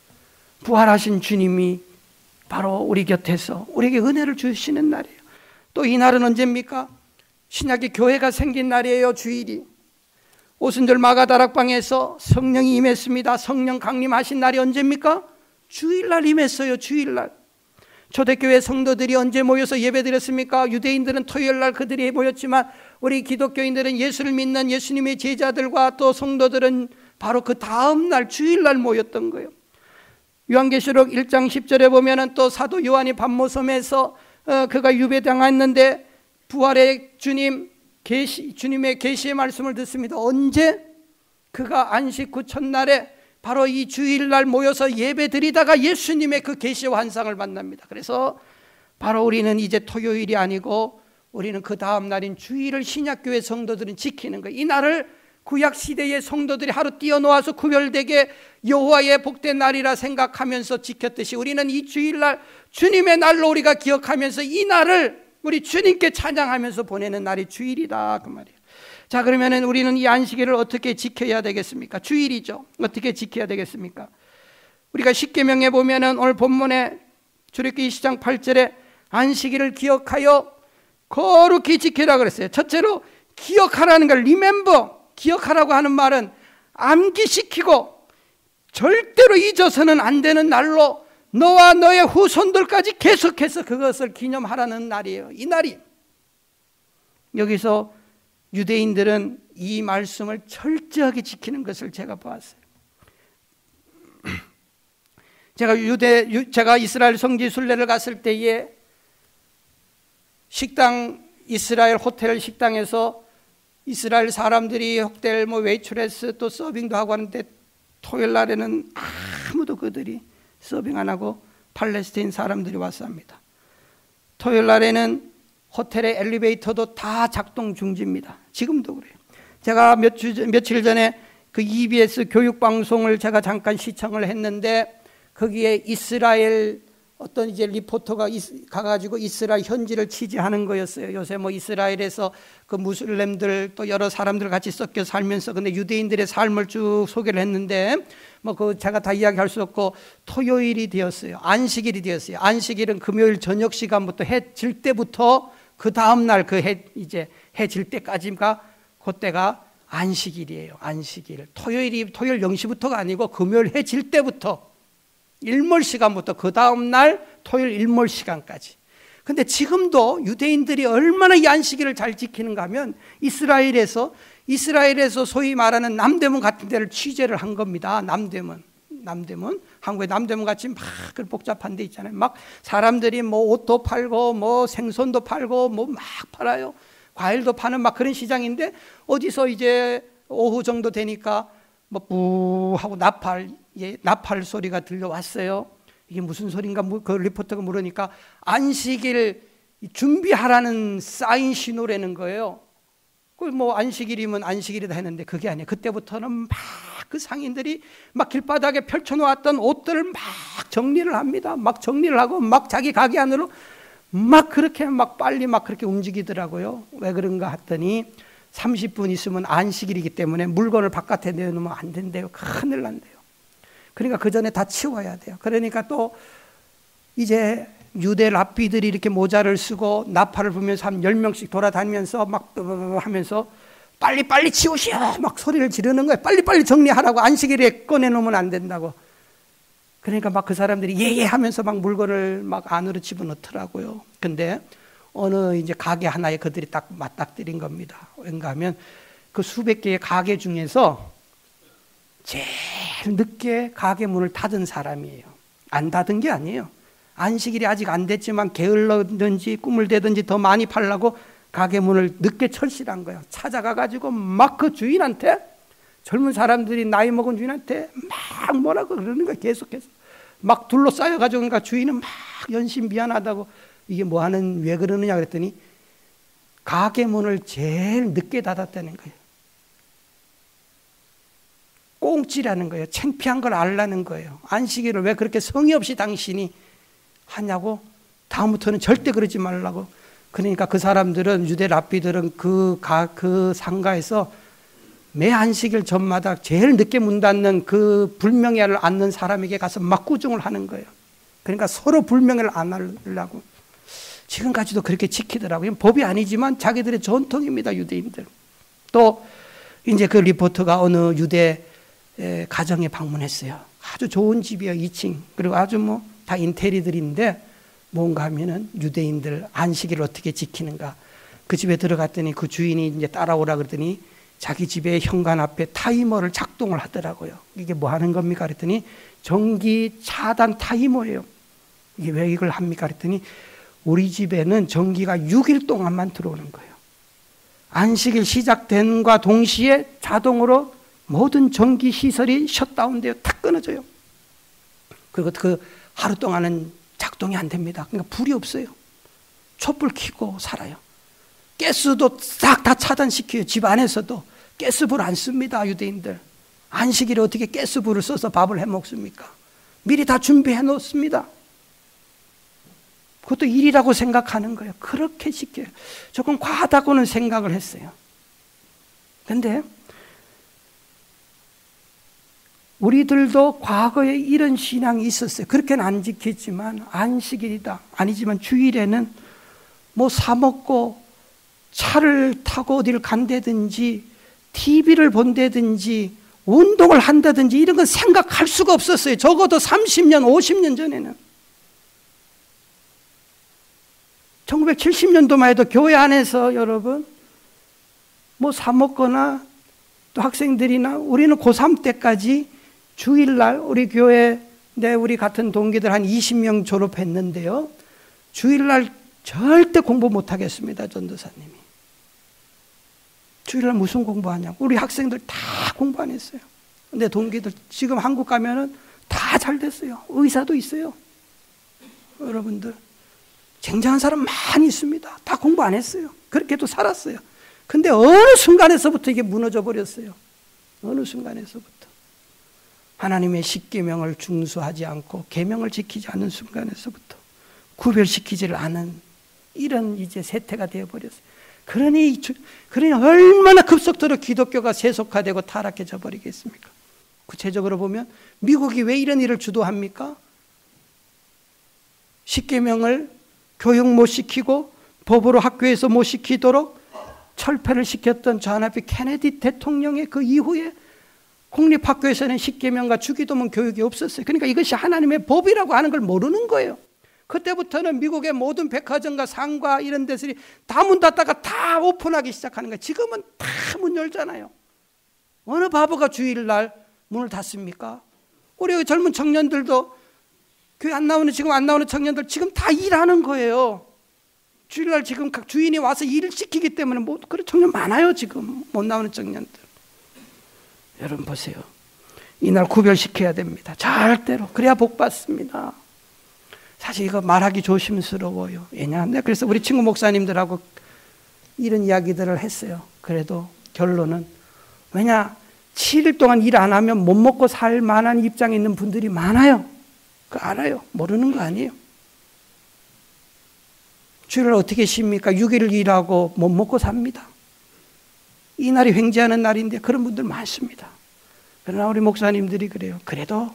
부활하신 주님이 바로 우리 곁에서 우리에게 은혜를 주시는 날이에요. 또 이 날은 언제입니까? 신약의 교회가 생긴 날이에요. 주일이. 오순절 마가다락방에서 성령이 임했습니다. 성령 강림하신 날이 언제입니까? 주일날 임했어요. 주일날. 초대교회 성도들이 언제 모여서 예배드렸습니까? 유대인들은 토요일날 그들이 모였지만 우리 기독교인들은 예수를 믿는 예수님의 제자들과 또 성도들은 바로 그 다음 날 주일날 모였던 거예요. 요한계시록 일 장 십 절에 보면은 또 사도 요한이 밤모섬에서 어, 그가 유배당했는데 부활의 주님 계시, 주님의 계시의 말씀을 듣습니다. 언제? 그가 안식 후 첫날에 바로 이 주일날 모여서 예배드리다가 예수님의 그 계시의 환상을 만납니다. 그래서 바로 우리는 이제 토요일이 아니고 우리는 그 다음 날인 주일을 신약교회 성도들은 지키는 거예요. 이 날을 구약시대의 성도들이 하루 띄어놓아서 구별되게 여호와의 복된 날이라 생각하면서 지켰듯이 우리는 이 주일날 주님의 날로 우리가 기억하면서 이 날을 우리 주님께 찬양하면서 보내는 날이 주일이다, 그 말이에요. 자, 그러면은 우리는 이 안식일을 어떻게 지켜야 되겠습니까? 주일이죠. 어떻게 지켜야 되겠습니까? 우리가 십계명에 보면은 오늘 본문에 출애굽기 이십 장 팔 절에 안식일을 기억하여 거룩히 지키라 그랬어요. 첫째로 기억하라는 걸 remember, 기억하라고 하는 말은 암기시키고 절대로 잊어서는 안 되는 날로 너와 너의 후손들까지 계속해서 그것을 기념하라는 날이에요. 이 날이. 여기서 유대인들은 이 말씀을 철저하게 지키는 것을 제가 보았어요. 제가 유대 제가 이스라엘 성지 순례를 갔을 때에 식당 이스라엘 호텔 식당에서 이스라엘 사람들이 호텔 뭐 웨이트레스 또 서빙도 하고 하는데 토요일 날에는 아무도 그들이 서빙 안 하고 팔레스타인 사람들이 와서 합니다. 토요일 날에는 호텔의 엘리베이터도 다 작동 중지입니다. 지금도 그래요. 제가 몇 주, 며칠 전에 그 이비에스 교육방송을 제가 잠깐 시청을 했는데 거기에 이스라엘 어떤 이제 리포터가 가가지고 이스라엘 현지를 취재하는 거였어요. 요새 뭐 이스라엘에서 그 무슬림들 또 여러 사람들 같이 섞여 살면서 근데 유대인들의 삶을 쭉 소개를 했는데 뭐 그 제가 다 이야기할 수 없고 토요일이 되었어요. 안식일이 되었어요. 안식일은 금요일 저녁 시간부터 해 질 때부터 그 다음 날 그 해 이제 해 질 때까지가 그때가 안식일이에요. 안식일. 토요일이 토요일 영 시부터가 아니고 금요일 해 질 때부터 일몰 시간부터 그 다음날 토요일 일몰 시간까지. 근데 지금도 유대인들이 얼마나 이 안식일을 잘 지키는가 하면 이스라엘에서 이스라엘에서 소위 말하는 남대문 같은 데를 취재를 한 겁니다. 남대문. 남대문. 한국의 남대문 같이 막 복잡한 데 있잖아요. 막 사람들이 뭐 옷도 팔고 뭐 생선도 팔고 뭐 막 팔아요. 과일도 파는 막 그런 시장인데 어디서 이제 오후 정도 되니까 뭐 뿌 하고 나팔, 예, 나팔 소리가 들려왔어요. 이게 무슨 소린가 그 리포터가 물으니까 안식일 준비하라는 사인 신호라는 거예요. 그 뭐 안식일이면 안식일이다 했는데 그게 아니에요. 그때부터는 막 그 상인들이 막 길바닥에 펼쳐놓았던 옷들을 막 정리를 합니다. 막 정리를 하고 막 자기 가게 안으로 막 그렇게 막 빨리 막 그렇게 움직이더라고요. 왜 그런가 했더니 삼십 분 있으면 안식일이기 때문에 물건을 바깥에 내놓으면 안 된대요. 큰일 난대요. 그러니까 그 전에 다 치워야 돼요. 그러니까 또 이제 유대 랍비들이 이렇게 모자를 쓰고 나팔을 불면서 한 열 명씩 돌아다니면서 막 하면서 빨리 빨리 치우시오 막 소리를 지르는 거예요. 빨리 빨리 정리하라고. 안식일에 꺼내놓으면 안 된다고. 그러니까 막 그 사람들이 예예 하면서 막 물건을 막 안으로 집어넣더라고요. 근데 어느 이제 가게 하나에 그들이 딱 맞닥뜨린 겁니다. 왠가 하면 그 수백 개의 가게 중에서 제일 늦게 가게 문을 닫은 사람이에요. 안 닫은 게 아니에요. 안식일이 아직 안 됐지만 게을렀든지 꿈을 대든지 더 많이 팔라고 가게 문을 늦게 철실한 거예요. 찾아가가지고 막 그 주인한테, 젊은 사람들이 나이 먹은 주인한테 막 뭐라고 그러는 거예요. 계속해서 막 둘러싸여가지고. 그러니까 주인은 막 연신 미안하다고 이게 뭐 하는, 왜 그러느냐 그랬더니 가게 문을 제일 늦게 닫았다는 거예요. 꽁찌라는 거예요. 창피한 걸 알라는 거예요. 안식일을 왜 그렇게 성의 없이 당신이 하냐고. 다음부터는 절대 그러지 말라고. 그러니까 그 사람들은, 유대 랍비들은 그, 가, 그 상가에서 매 안식일 전마다 제일 늦게 문 닫는 그 불명예를 안는 사람에게 가서 막 꾸중을 하는 거예요. 그러니까 서로 불명예를 안 하려고. 지금까지도 그렇게 지키더라고요. 법이 아니지만 자기들의 전통입니다, 유대인들. 또 이제 그 리포터가 어느 유대 가정에 방문했어요. 아주 좋은 집이에요, 이 층. 그리고 아주 뭐 다 인테리어들인데 뭔가 하면은 유대인들 안식일을 어떻게 지키는가. 그 집에 들어갔더니 그 주인이 이제 따라오라 그러더니 자기 집의 현관 앞에 타이머를 작동을 하더라고요. 이게 뭐 하는 겁니까? 그랬더니 전기 차단 타이머예요. 이게 왜 이걸 합니까? 그랬더니 우리 집에는 전기가 육 일 동안만 들어오는 거예요. 안식일 시작된과 동시에 자동으로 모든 전기 시설이 셧다운돼요. 탁 끊어져요. 그리고 그 하루 동안은 작동이 안 됩니다. 그러니까 불이 없어요. 촛불 켜고 살아요. 가스도 싹 다 차단시켜요. 집 안에서도 가스불 안 씁니다, 유대인들. 안식일에 어떻게 가스불을 써서 밥을 해 먹습니까? 미리 다 준비해 놓습니다. 그것도 일이라고 생각하는 거예요. 그렇게 지켜요. 조금 과하다고는 생각을 했어요. 그런데 우리들도 과거에 이런 신앙이 있었어요. 그렇게는 안 지켰지만 안식일이다. 아니지만 주일에는 뭐 사 먹고 차를 타고 어디를 간다든지 티비를 본다든지 운동을 한다든지 이런 건 생각할 수가 없었어요. 적어도 삼십 년, 오십 년 전에는. 천구백칠십 년도만 해도 교회 안에서 여러분 뭐 사 먹거나 또 학생들이나 우리는 고삼 때까지 주일날 우리 교회 내 우리 같은 동기들 한 이십 명 졸업했는데요. 주일날 절대 공부 못하겠습니다. 전도사님이. 주일날 무슨 공부하냐고. 우리 학생들 다 공부 안 했어요. 근데 동기들 지금 한국 가면은 다 잘 됐어요. 의사도 있어요. 여러분들 쟁쟁한 사람 많이 있습니다. 다 공부 안 했어요. 그렇게도 살았어요. 근데 어느 순간에서부터 이게 무너져 버렸어요. 어느 순간에서부터. 하나님의 십계명을 준수하지 않고 계명을 지키지 않는 순간에서부터 구별시키지를 않은 이런 이제 세태가 되어버렸어요. 그러니, 그러니 얼마나 급속도로 기독교가 세속화되고 타락해져 버리겠습니까? 구체적으로 보면 미국이 왜 이런 일을 주도합니까? 십계명을 교육 못 시키고 법으로 학교에서 못 시키도록 철폐를 시켰던 존 F 케네디 대통령의 그 이후에 공립학교에서는 십계명과 주기도문 교육이 없었어요. 그러니까 이것이 하나님의 법이라고 하는 걸 모르는 거예요. 그때부터는 미국의 모든 백화점과 상가 이런 데들이 다 문 닫다가 다 오픈하기 시작하는 거예요. 지금은 다 문 열잖아요. 어느 바보가 주일날 문을 닫습니까? 우리 여기 젊은 청년들도 교회 안 나오는 지금 안 나오는 청년들 지금 다 일하는 거예요. 주일날 지금 각 주인이 와서 일을 시키기 때문에 뭐 그런 청년 많아요. 지금 못 나오는 청년들. 여러분 보세요. 이날 구별시켜야 됩니다. 절대로. 그래야 복 받습니다. 사실 이거 말하기 조심스러워요. 왜냐하면 그래서 우리 친구 목사님들하고 이런 이야기들을 했어요. 그래도 결론은 왜냐 칠 일 동안 일 안 하면 못 먹고 살 만한 입장에 있는 분들이 많아요. 그거 알아요. 모르는 거 아니에요. 주일을 어떻게 쉽니까? 육 일을 일하고 못 먹고 삽니다. 이 날이 횡재하는 날인데 그런 분들 많습니다. 그러나 우리 목사님들이 그래요. 그래도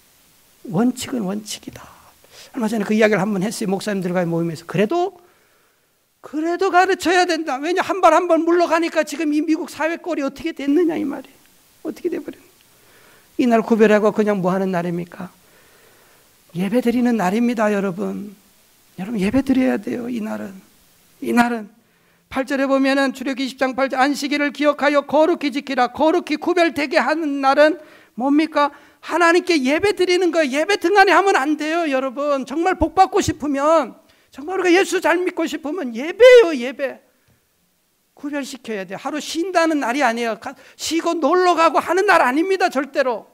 원칙은 원칙이다. 얼마 전에 그 이야기를 한번 했어요. 목사님들과의 모임에서. 그래도 그래도 가르쳐야 된다. 왜냐 한 발 한 발 물러가니까 지금 이 미국 사회 꼴이 어떻게 됐느냐 이 말이에요. 어떻게 돼버렸냐. 이날 구별하고 그냥 뭐 하는 날입니까? 예배 드리는 날입니다. 여러분. 여러분 예배 드려야 돼요. 이 날은. 이 날은 팔 절에 보면은 출애굽기 이십 장 팔 절 안식일을 기억하여 거룩히 지키라. 거룩히 구별되게 하는 날은 뭡니까? 하나님께 예배 드리는 거예요. 예배 등한히 하면 안 돼요. 여러분 정말 복 받고 싶으면 정말 우리가 예수 잘 믿고 싶으면 예배예요. 예배 구별시켜야 돼요. 하루 쉰다는 날이 아니에요. 쉬고 놀러 가고 하는 날 아닙니다. 절대로.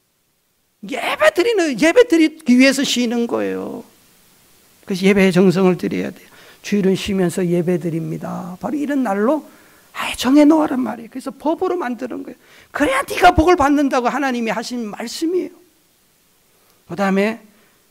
예배 드리는 예배 드리기 위해서 쉬는 거예요. 그래서 예배의 정성을 드려야 돼요. 주일은 쉬면서 예배 드립니다. 바로 이런 날로 아예 정해놓으란 말이에요. 그래서 법으로 만드는 거예요. 그래야 네가 복을 받는다고 하나님이 하신 말씀이에요. 그 다음에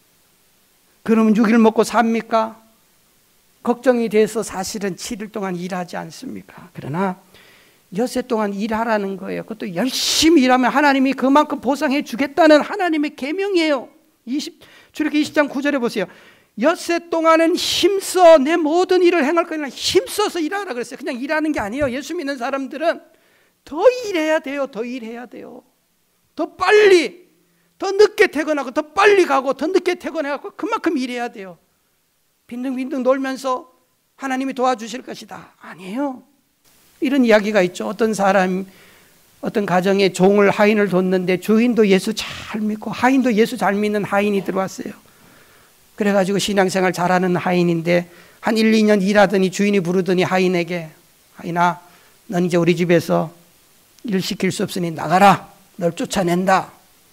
그러면 육 일 먹고 삽니까? 걱정이 돼서 사실은 칠 일 동안 일하지 않습니까? 그러나 엿새 동안 일하라는 거예요. 그것도 열심히 일하면 하나님이 그만큼 보상해 주겠다는 하나님의 계명이에요. 이십, 출애굽기 이십 장 구 절에 보세요. 엿새 동안은 힘써 내 모든 일을 행할 거니라. 힘써서 일하라 그랬어요. 그냥 일하는 게 아니에요. 예수 믿는 사람들은 더 일해야 돼요. 더 일해야 돼요. 더 빨리, 더 늦게 퇴근하고 더 빨리 가고 더 늦게 퇴근해갖고 그만큼 일해야 돼요. 빈둥빈둥 놀면서 하나님이 도와주실 것이다. 아니에요. 이런 이야기가 있죠. 어떤 사람, 어떤 가정에 종을 하인을 뒀는데 주인도 예수 잘 믿고 하인도 예수 잘 믿는 하인이 들어왔어요. 그래가지고 신앙생활 잘하는 하인인데 한 일, 이 년 일하더니 주인이 부르더니 하인에게 하인아 넌 이제 우리 집에서 일 시킬 수 없으니 나가라. 널 쫓아낸다.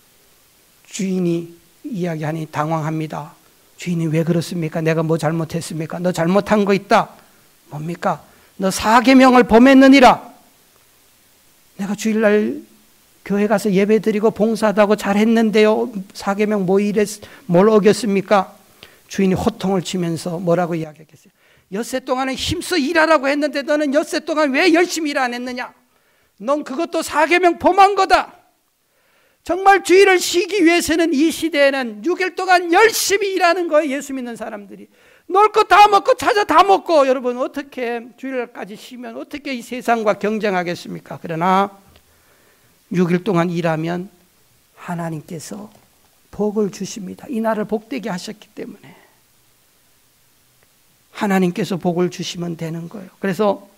주인이 이야기하니 당황합니다. 주인이 왜 그렇습니까? 내가 뭐 잘못했습니까? 너 잘못한 거 있다. 뭡니까? 너 사계명을 범했느니라. 내가 주일날 교회 가서 예배 드리고 봉사도 하고 잘했는데요. 사계명 뭐 이랬, 뭘 어겼습니까? 주인이 호통을 치면서 뭐라고 이야기했겠어요? 엿새 동안은 힘써 일하라고 했는데 너는 엿새 동안 왜 열심히 일 안 했느냐? 넌 그것도 사계명 범한 거다. 정말 주일을 쉬기 위해서는 이 시대에는 육 일 동안 열심히 일하는 거예요. 예수 믿는 사람들이. 놀 거 다 먹고 찾아 다 먹고 여러분 어떻게 주일까지 쉬면 어떻게 이 세상과 경쟁하겠습니까? 그러나 육 일 동안 일하면 하나님께서 복을 주십니다. 이 날을 복되게 하셨기 때문에 하나님께서 복을 주시면 되는 거예요. 그래서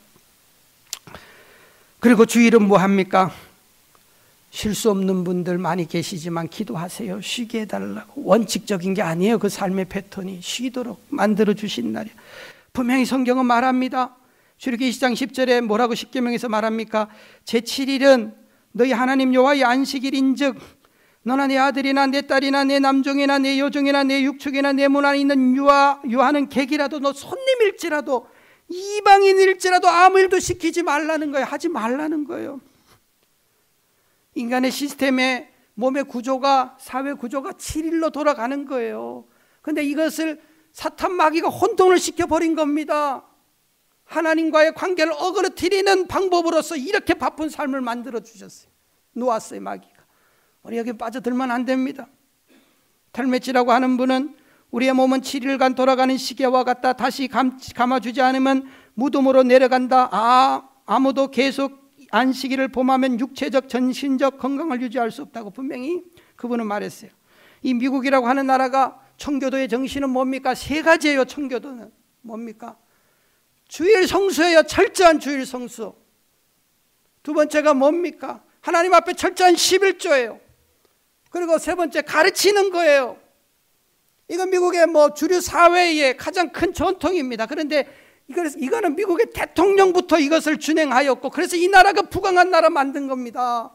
그리고 주일은 뭐 합니까? 쉴 수 없는 분들 많이 계시지만 기도하세요. 쉬게 해달라고. 원칙적인 게 아니에요. 그 삶의 패턴이 쉬도록 만들어 주신 날이에요. 분명히 성경은 말합니다. 출애굽기 이십 장 십 절에 뭐라고 십계명에서 말합니까? 제칠 일은 너희 하나님 여호와의 안식일인즉 너나 내 아들이나 내 딸이나 내 남종이나 내 여종이나 내 육축이나 내 문 안에 있는 유아, 유하는 객이라도 너 손님일지라도 이방인일지라도 아무 일도 시키지 말라는 거예요. 하지 말라는 거예요. 인간의 시스템의 몸의 구조가 사회 구조가 칠 일로 돌아가는 거예요. 그런데 이것을 사탄 마귀가 혼돈을 시켜버린 겁니다. 하나님과의 관계를 어그러뜨리는 방법으로서 이렇게 바쁜 삶을 만들어 주셨어요. 놓았어요. 마귀가. 우리 여기 빠져들면 안 됩니다. 텔메치라고 하는 분은 우리의 몸은 칠 일간 돌아가는 시계와 같다. 다시 감, 감아주지 않으면 무덤으로 내려간다. 아, 아무도 계속 안식일을 범하면 육체적 전신적 건강을 유지할 수 없다고 분명히 그분은 말했어요. 이 미국이라고 하는 나라가 청교도의 정신은 뭡니까? 세 가지예요. 청교도는 뭡니까? 주일 성수예요. 철저한 주일 성수. 두 번째가 뭡니까? 하나님 앞에 철저한 십일조예요. 그리고 세 번째 가르치는 거예요. 이건 미국의 뭐 주류 사회의 가장 큰 전통입니다. 그런데 이거는 미국의 대통령부터 이것을 준행하였고, 그래서 이 나라가 부강한 나라 만든 겁니다.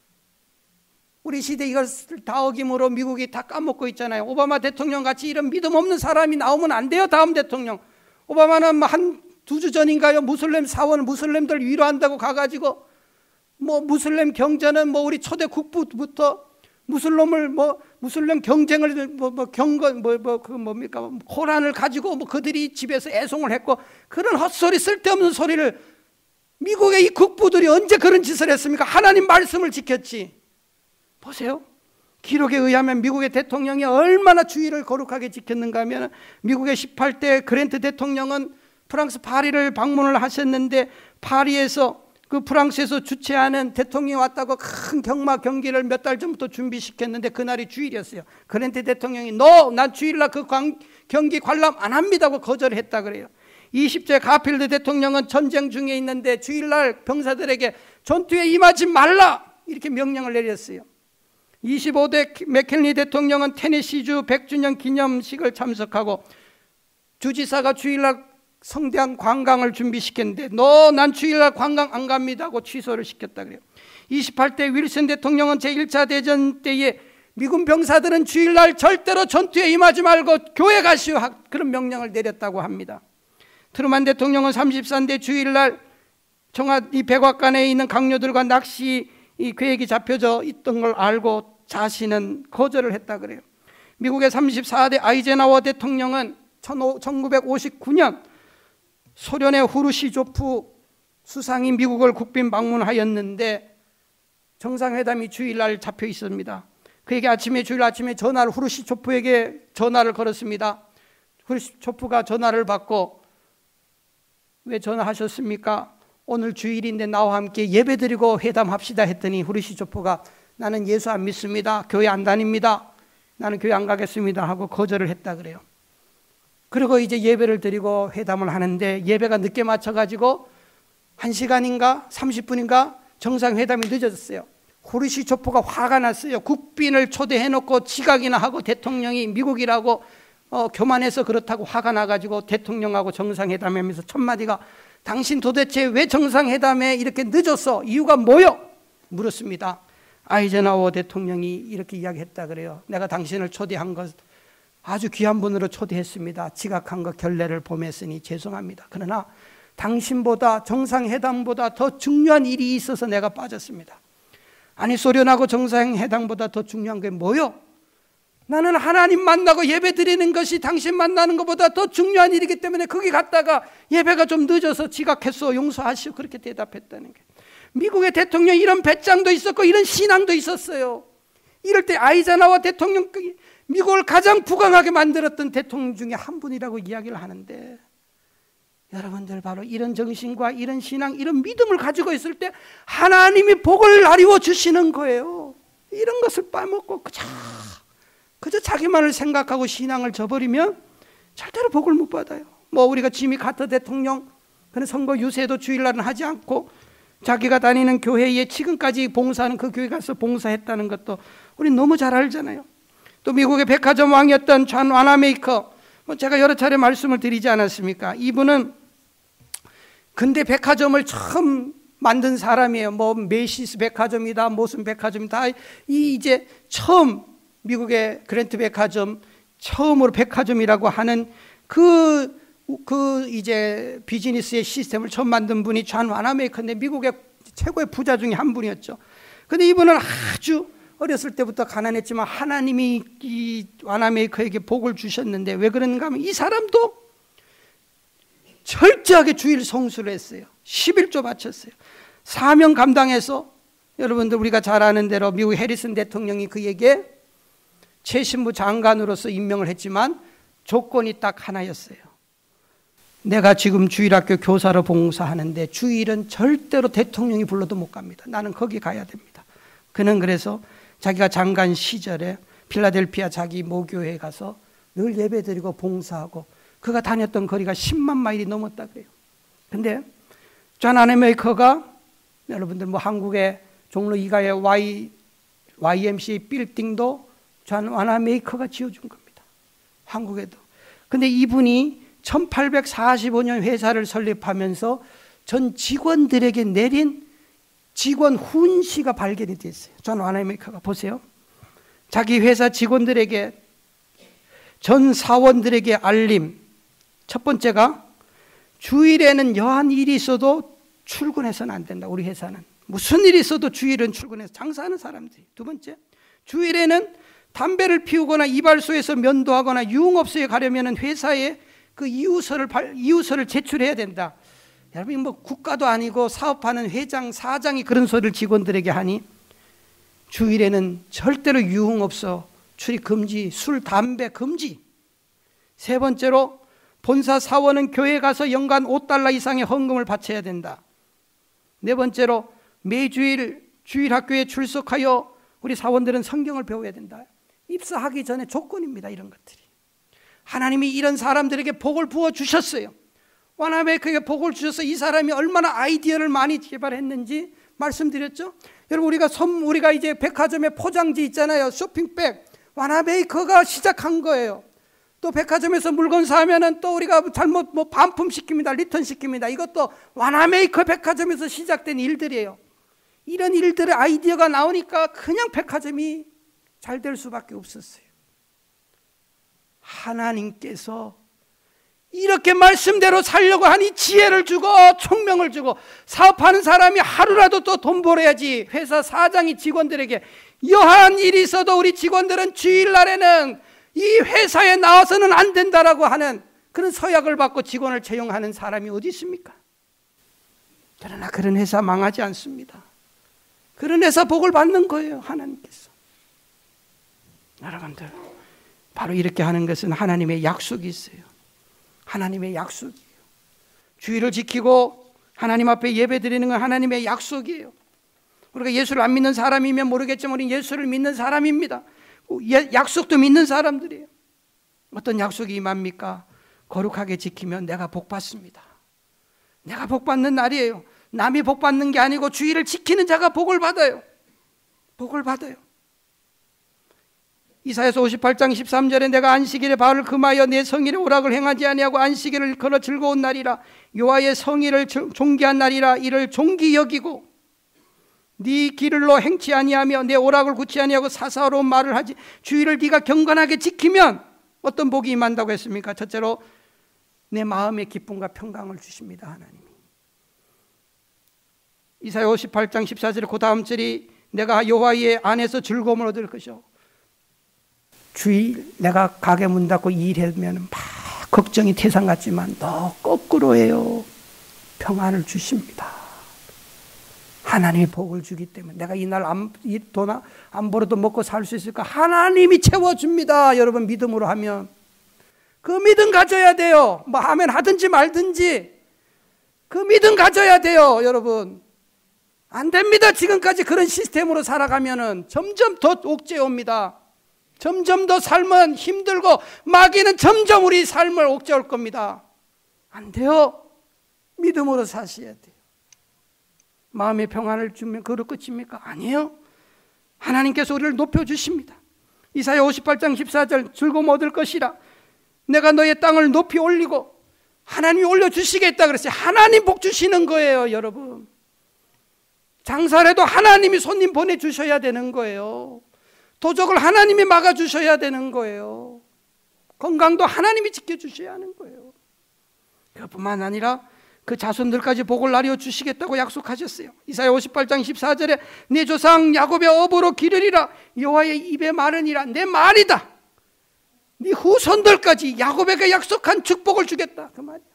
우리 시대 이것을 다 어김으로 미국이 다 까먹고 있잖아요. 오바마 대통령 같이 이런 믿음 없는 사람이 나오면 안 돼요. 다음 대통령. 오바마는 한 두 주 전인가요? 무슬림 사원 무슬림들 위로한다고 가가지고 뭐 무슬림 경제는 뭐 우리 초대 국부부터 무슬림을 뭐 무슬림 경쟁을 뭐, 뭐 경건 뭐 뭐 그 뭡니까 코란을 가지고 뭐 그들이 집에서 애송을 했고, 그런 헛소리 쓸데없는 소리를 미국의 이 국부들이 언제 그런 짓을 했습니까? 하나님 말씀을 지켰지. 보세요. 기록에 의하면 미국의 대통령이 얼마나 주의를 거룩하게 지켰는가 하면, 미국의 십팔 대 그랜트 대통령은 프랑스 파리를 방문을 하셨는데, 파리에서 그 프랑스에서 주최하는 대통령이 왔다고 큰 경마 경기를 몇 달 전부터 준비시켰는데 그날이 주일이었어요. 그랜트 대통령이 너, 난 주일날 그 관, 경기 관람 안 합니다고 거절했다 그래요. 이십 대 가필드 대통령은 전쟁 중에 있는데 주일날 병사들에게 전투에 임하지 말라 이렇게 명령을 내렸어요. 이십오 대 맥켈리 대통령은 테네시주 백 주년 기념식을 참석하고 주지사가 주일날 성대한 관광을 준비시켰는데 너, 난 주일날 관광 안 갑니다 하고 취소를 시켰다 그래요. 이십팔 대 윌슨 대통령은 제일 차 대전 때에 미군 병사들은 주일날 절대로 전투에 임하지 말고 교회 가시오 그런 명령을 내렸다고 합니다. 트루만 대통령은 삼십삼 대 주일날 청와 이 백악관에 있는 강요들과 낚시 이 계획이 잡혀져 있던 걸 알고 자신은 거절을 했다 그래요. 미국의 삼십사 대 아이젠하워 대통령은 천구백오십구 년 소련의 후르시조프 수상이 미국을 국빈 방문하였는데 정상회담이 주일날 잡혀 있습니다. 그에게 아침에 주일 아침에 전화를 후르시초프에게 전화를 걸었습니다. 후르시초프가 전화를 받고 왜 전화하셨습니까? 오늘 주일인데 나와 함께 예배드리고 회담합시다 했더니 후르시초프가 나는 예수 안 믿습니다. 교회 안 다닙니다. 나는 교회 안 가겠습니다 하고 거절을 했다 그래요. 그리고 이제 예배를 드리고 회담을 하는데 예배가 늦게 맞춰가지고 한 시간인가 삼십 분인가 정상회담이 늦어졌어요. 후르시초프가 화가 났어요. 국빈을 초대해놓고 지각이나 하고 대통령이 미국이라고 어, 교만해서 그렇다고 화가 나가지고 대통령하고 정상회담하면서 첫 마디가 당신 도대체 왜 정상회담에 이렇게 늦었어? 이유가 뭐요? 물었습니다. 아이젠하워 대통령이 이렇게 이야기했다 그래요. 내가 당신을 초대한 것 아주 귀한 분으로 초대했습니다. 지각한 것 결례를 범했으니 죄송합니다. 그러나 당신보다 정상회담보다 더 중요한 일이 있어서 내가 빠졌습니다. 아니 소련하고 정상회담보다 더 중요한 게 뭐요? 나는 하나님 만나고 예배 드리는 것이 당신 만나는 것보다 더 중요한 일이기 때문에 거기 갔다가 예배가 좀 늦어서 지각했어. 용서하시오. 그렇게 대답했다는 게. 미국의 대통령 이런 배짱도 있었고 이런 신앙도 있었어요. 이럴 때 아이젠하워 대통령 미국을 가장 부강하게 만들었던 대통령 중에 한 분이라고 이야기를 하는데, 여러분들 바로 이런 정신과 이런 신앙, 이런 믿음을 가지고 있을 때 하나님이 복을 나리워 주시는 거예요. 이런 것을 빠먹고 그저, 그저 자기만을 생각하고 신앙을 저버리면 절대로 복을 못 받아요. 뭐 우리가 지미 카터 대통령 그런 선거 유세도 주일날은 하지 않고 자기가 다니는 교회에 지금까지 봉사하는 그 교회 가서 봉사했다는 것도 우리 너무 잘 알잖아요. 또 미국의 백화점 왕이었던 존 와나메이커, 뭐 제가 여러 차례 말씀을 드리지 않았습니까? 이분은 근대 백화점을 처음 만든 사람이에요. 뭐 메이시스 백화점이다, 무슨 백화점이다. 이 이제 처음 미국의 그랜트 백화점 처음으로 백화점이라고 하는 그, 그 이제 비즈니스의 시스템을 처음 만든 분이 존 와나메이커인데 미국의 최고의 부자 중에 한 분이었죠. 근데 이분은 아주 어렸을 때부터 가난했지만 하나님이 이 와나메이커에게 복을 주셨는데 왜 그런가 하면 이 사람도 철저하게 주일 성수를 했어요. 십일조 바쳤어요. 사명 감당해서 여러분들 우리가 잘 아는 대로 미국 해리슨 대통령이 그에게 최신부 장관으로서 임명을 했지만 조건이 딱 하나였어요. 내가 지금 주일학교 교사로 봉사하는데 주일은 절대로 대통령이 불러도 못 갑니다. 나는 거기 가야 됩니다. 그는 그래서 자기가 장관 시절에 필라델피아 자기 모교회에 가서 늘 예배드리고 봉사하고 그가 다녔던 거리가 십만 마일이 넘었다 그래요. 근데 존 와나메이커가 여러분들 뭐 한국의 종로 이가의 Y, 와이엠씨에이 빌딩도 존 와나메이커가 지어준 겁니다. 한국에도. 근데 이분이 천팔백사십오 년 회사를 설립하면서 전 직원들에게 내린 직원 훈시가 발견이 됐어요. 존 와나메이커가 보세요. 자기 회사 직원들에게 전 사원들에게 알림. 첫 번째가 주일에는 여한 일이 있어도 출근해서는 안 된다. 우리 회사는 무슨 일이 있어도 주일은 출근해서 장사하는 사람들이. 두 번째, 주일에는 담배를 피우거나 이발소에서 면도하거나 유흥업소에 가려면 회사에 그 이유서를 이유서를 제출해야 된다. 여러분 뭐 국가도 아니고 사업하는 회장 사장이 그런 소리를 직원들에게 하니 주일에는 절대로 유흥업소 출입 금지, 술 담배 금지. 세 번째로 본사 사원은 교회 가서 연간 오 달러 이상의 헌금을 바쳐야 된다. 네 번째로 매주일 주일학교에 출석하여 우리 사원들은 성경을 배워야 된다. 입사하기 전에 조건입니다. 이런 것들이. 하나님이 이런 사람들에게 복을 부어주셨어요. 와나메이커에게 복을 주셔서 이 사람이 얼마나 아이디어를 많이 개발했는지 말씀드렸죠. 여러분 우리가 선 우리가 이제 백화점에 포장지 있잖아요. 쇼핑백. 와나메이커가 시작한 거예요. 또 백화점에서 물건 사면은 또 우리가 잘못 뭐 반품 시킵니다. 리턴 시킵니다. 이것도 와나메이커 백화점에서 시작된 일들이에요. 이런 일들의 아이디어가 나오니까 그냥 백화점이 잘 될 수밖에 없었어요. 하나님께서 이렇게 말씀대로 살려고 하니 지혜를 주고 총명을 주고 사업하는 사람이 하루라도 또 돈 벌어야지. 회사 사장이 직원들에게 여한 일이 있어도 우리 직원들은 주일날에는 이 회사에 나와서는 안 된다라고 하는 그런 서약을 받고 직원을 채용하는 사람이 어디 있습니까? 그러나 그런 회사 망하지 않습니다. 그런 회사 복을 받는 거예요. 하나님께서. 여러분들 바로 이렇게 하는 것은 하나님의 약속이 있어요. 하나님의 약속이에요. 주의를 지키고 하나님 앞에 예배 드리는 건 하나님의 약속이에요. 우리가 예수를 안 믿는 사람이면 모르겠지만 우리는 예수를 믿는 사람입니다. 약속도 믿는 사람들이에요. 어떤 약속이 임합니까? 거룩하게 지키면 내가 복 받습니다. 내가 복 받는 날이에요. 남이 복 받는 게 아니고 주의를 지키는 자가 복을 받아요. 복을 받아요. 이사야서 오십팔 장 십삼 절에 내가 안식일에 바울을 금하여 내 성일에 오락을 행하지 아니하고 안식일을 걸어 즐거운 날이라 여호와의 성일을 존귀한 날이라 이를 존귀 여기고 네 길을로 행치 아니하며 내 오락을 굳지 아니하고 사사로운 말을 하지. 주의를 네가 경건하게 지키면 어떤 복이 임한다고 했습니까? 첫째로 내 마음의 기쁨과 평강을 주십니다. 하나님이. 이사야 오십팔 장 십사 절에 그 다음 절이 내가 여호와의 안에서 즐거움을 얻을 것이요. 주일 내가 가게 문 닫고 일하면 막 걱정이 태산 같지만 너 거꾸로 해요. 평안을 주십니다. 하나님이 복을 주기 때문에 내가 이날 안, 돈 안 벌어도 먹고 살 수 있을까? 하나님이 채워줍니다. 여러분 믿음으로 하면 그 믿음 가져야 돼요. 뭐 하면 하든지 말든지 그 믿음 가져야 돼요. 여러분 안 됩니다. 지금까지 그런 시스템으로 살아가면은 점점 더 옥죄 옵니다. 점점 더 삶은 힘들고 마귀는 점점 우리 삶을 옥죄할 겁니다. 안 돼요. 믿음으로 사셔야 돼요. 마음의 평안을 주면 그로 끝입니까? 아니에요. 하나님께서 우리를 높여주십니다. 이사야 오십팔 장 십사 절 즐거움 얻을 것이라 내가 너의 땅을 높이 올리고 하나님이 올려주시겠다 그랬어요. 하나님 복 주시는 거예요. 여러분 장사를 해도 하나님이 손님 보내주셔야 되는 거예요. 도적을 하나님이 막아주셔야 되는 거예요. 건강도 하나님이 지켜주셔야 하는 거예요. 그뿐만 아니라 그 자손들까지 복을 나뉘어 주시겠다고 약속하셨어요. 이사야 오십팔 장 십사 절에 내 조상 야곱의 업으로 기르리라 여호와의 입에 마르니라. 내 말이다. 네 후손들까지 야곱에게 약속한 축복을 주겠다 그 말이야.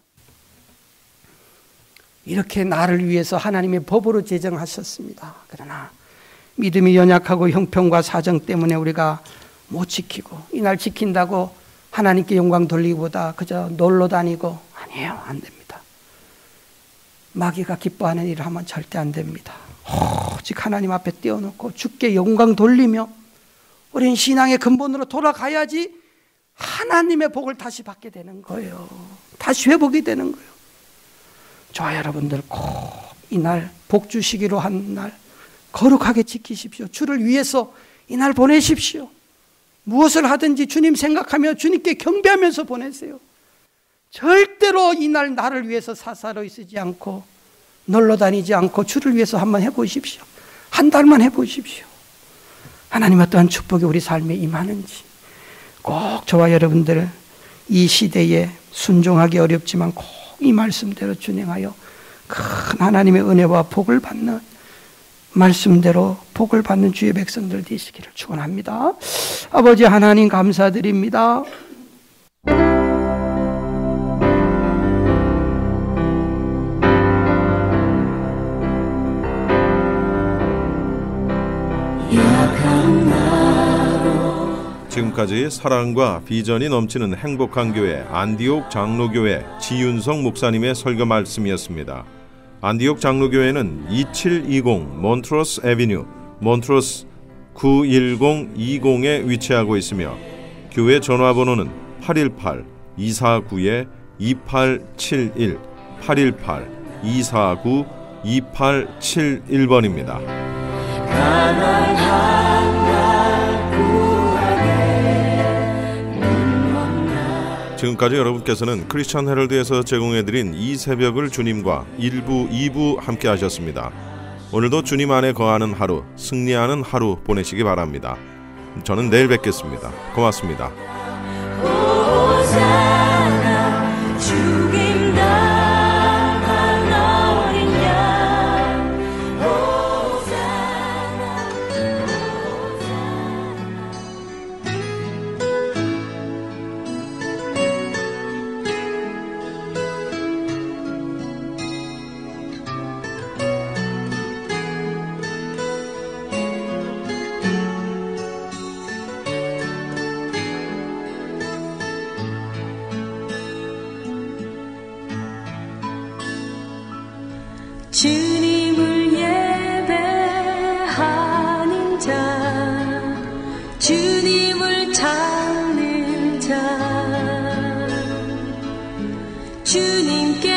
이렇게 나를 위해서 하나님의 법으로 제정하셨습니다. 그러나 믿음이 연약하고 형편과 사정 때문에 우리가 못 지키고 이날 지킨다고 하나님께 영광 돌리기보다 그저 놀러 다니고 아니 아니에요. 안 됩니다. 마귀가 기뻐하는 일을 하면 절대 안 됩니다. 오직 하나님 앞에 띄워놓고 주께 영광 돌리며 우리는 신앙의 근본으로 돌아가야지 하나님의 복을 다시 받게 되는 거예요. 다시 회복이 되는 거예요. 저와 여러분들 꼭 이날 복 주시기로 한 날 거룩하게 지키십시오. 주를 위해서 이날 보내십시오. 무엇을 하든지 주님 생각하며 주님께 경배하면서 보내세요. 절대로 이날 나를 위해서 사사로이 쓰지 않고 놀러 다니지 않고 주를 위해서 한번 해보십시오. 한 달만 해보십시오. 하나님 어떠한 축복이 우리 삶에 임하는지 꼭 저와 여러분들 이 시대에 순종하기 어렵지만 꼭 이 말씀대로 준행하여 큰 하나님의 은혜와 복을 받는 말씀대로 복을 받는 주의 백성들 되시기를 축원합니다. 아버지 하나님 감사드립니다. 지금까지 사랑과 비전이 넘치는 행복한 교회 안디옥 장로교회 지윤성 목사님의 설교 말씀이었습니다. 안디옥 장로교회는 이칠이공 몬트로스 애비뉴 몬트로스 구일공이공에 위치하고 있으며 교회 전화번호는 팔일팔 이사구 이팔칠일 팔일팔 이사구 이팔칠일 번입니다. 지금까지 여러분께서는 크리스천 헤럴드에서 제공해드린 이 새벽을 주님과 일 부, 이 부 함께 하셨습니다. 오늘도 주님 안에 거하는 하루, 승리하는 하루 보내시기 바랍니다. 저는 내일 뵙겠습니다. 고맙습니다. 주님을 예배하는 자, 주님을 찾는 자, 주님께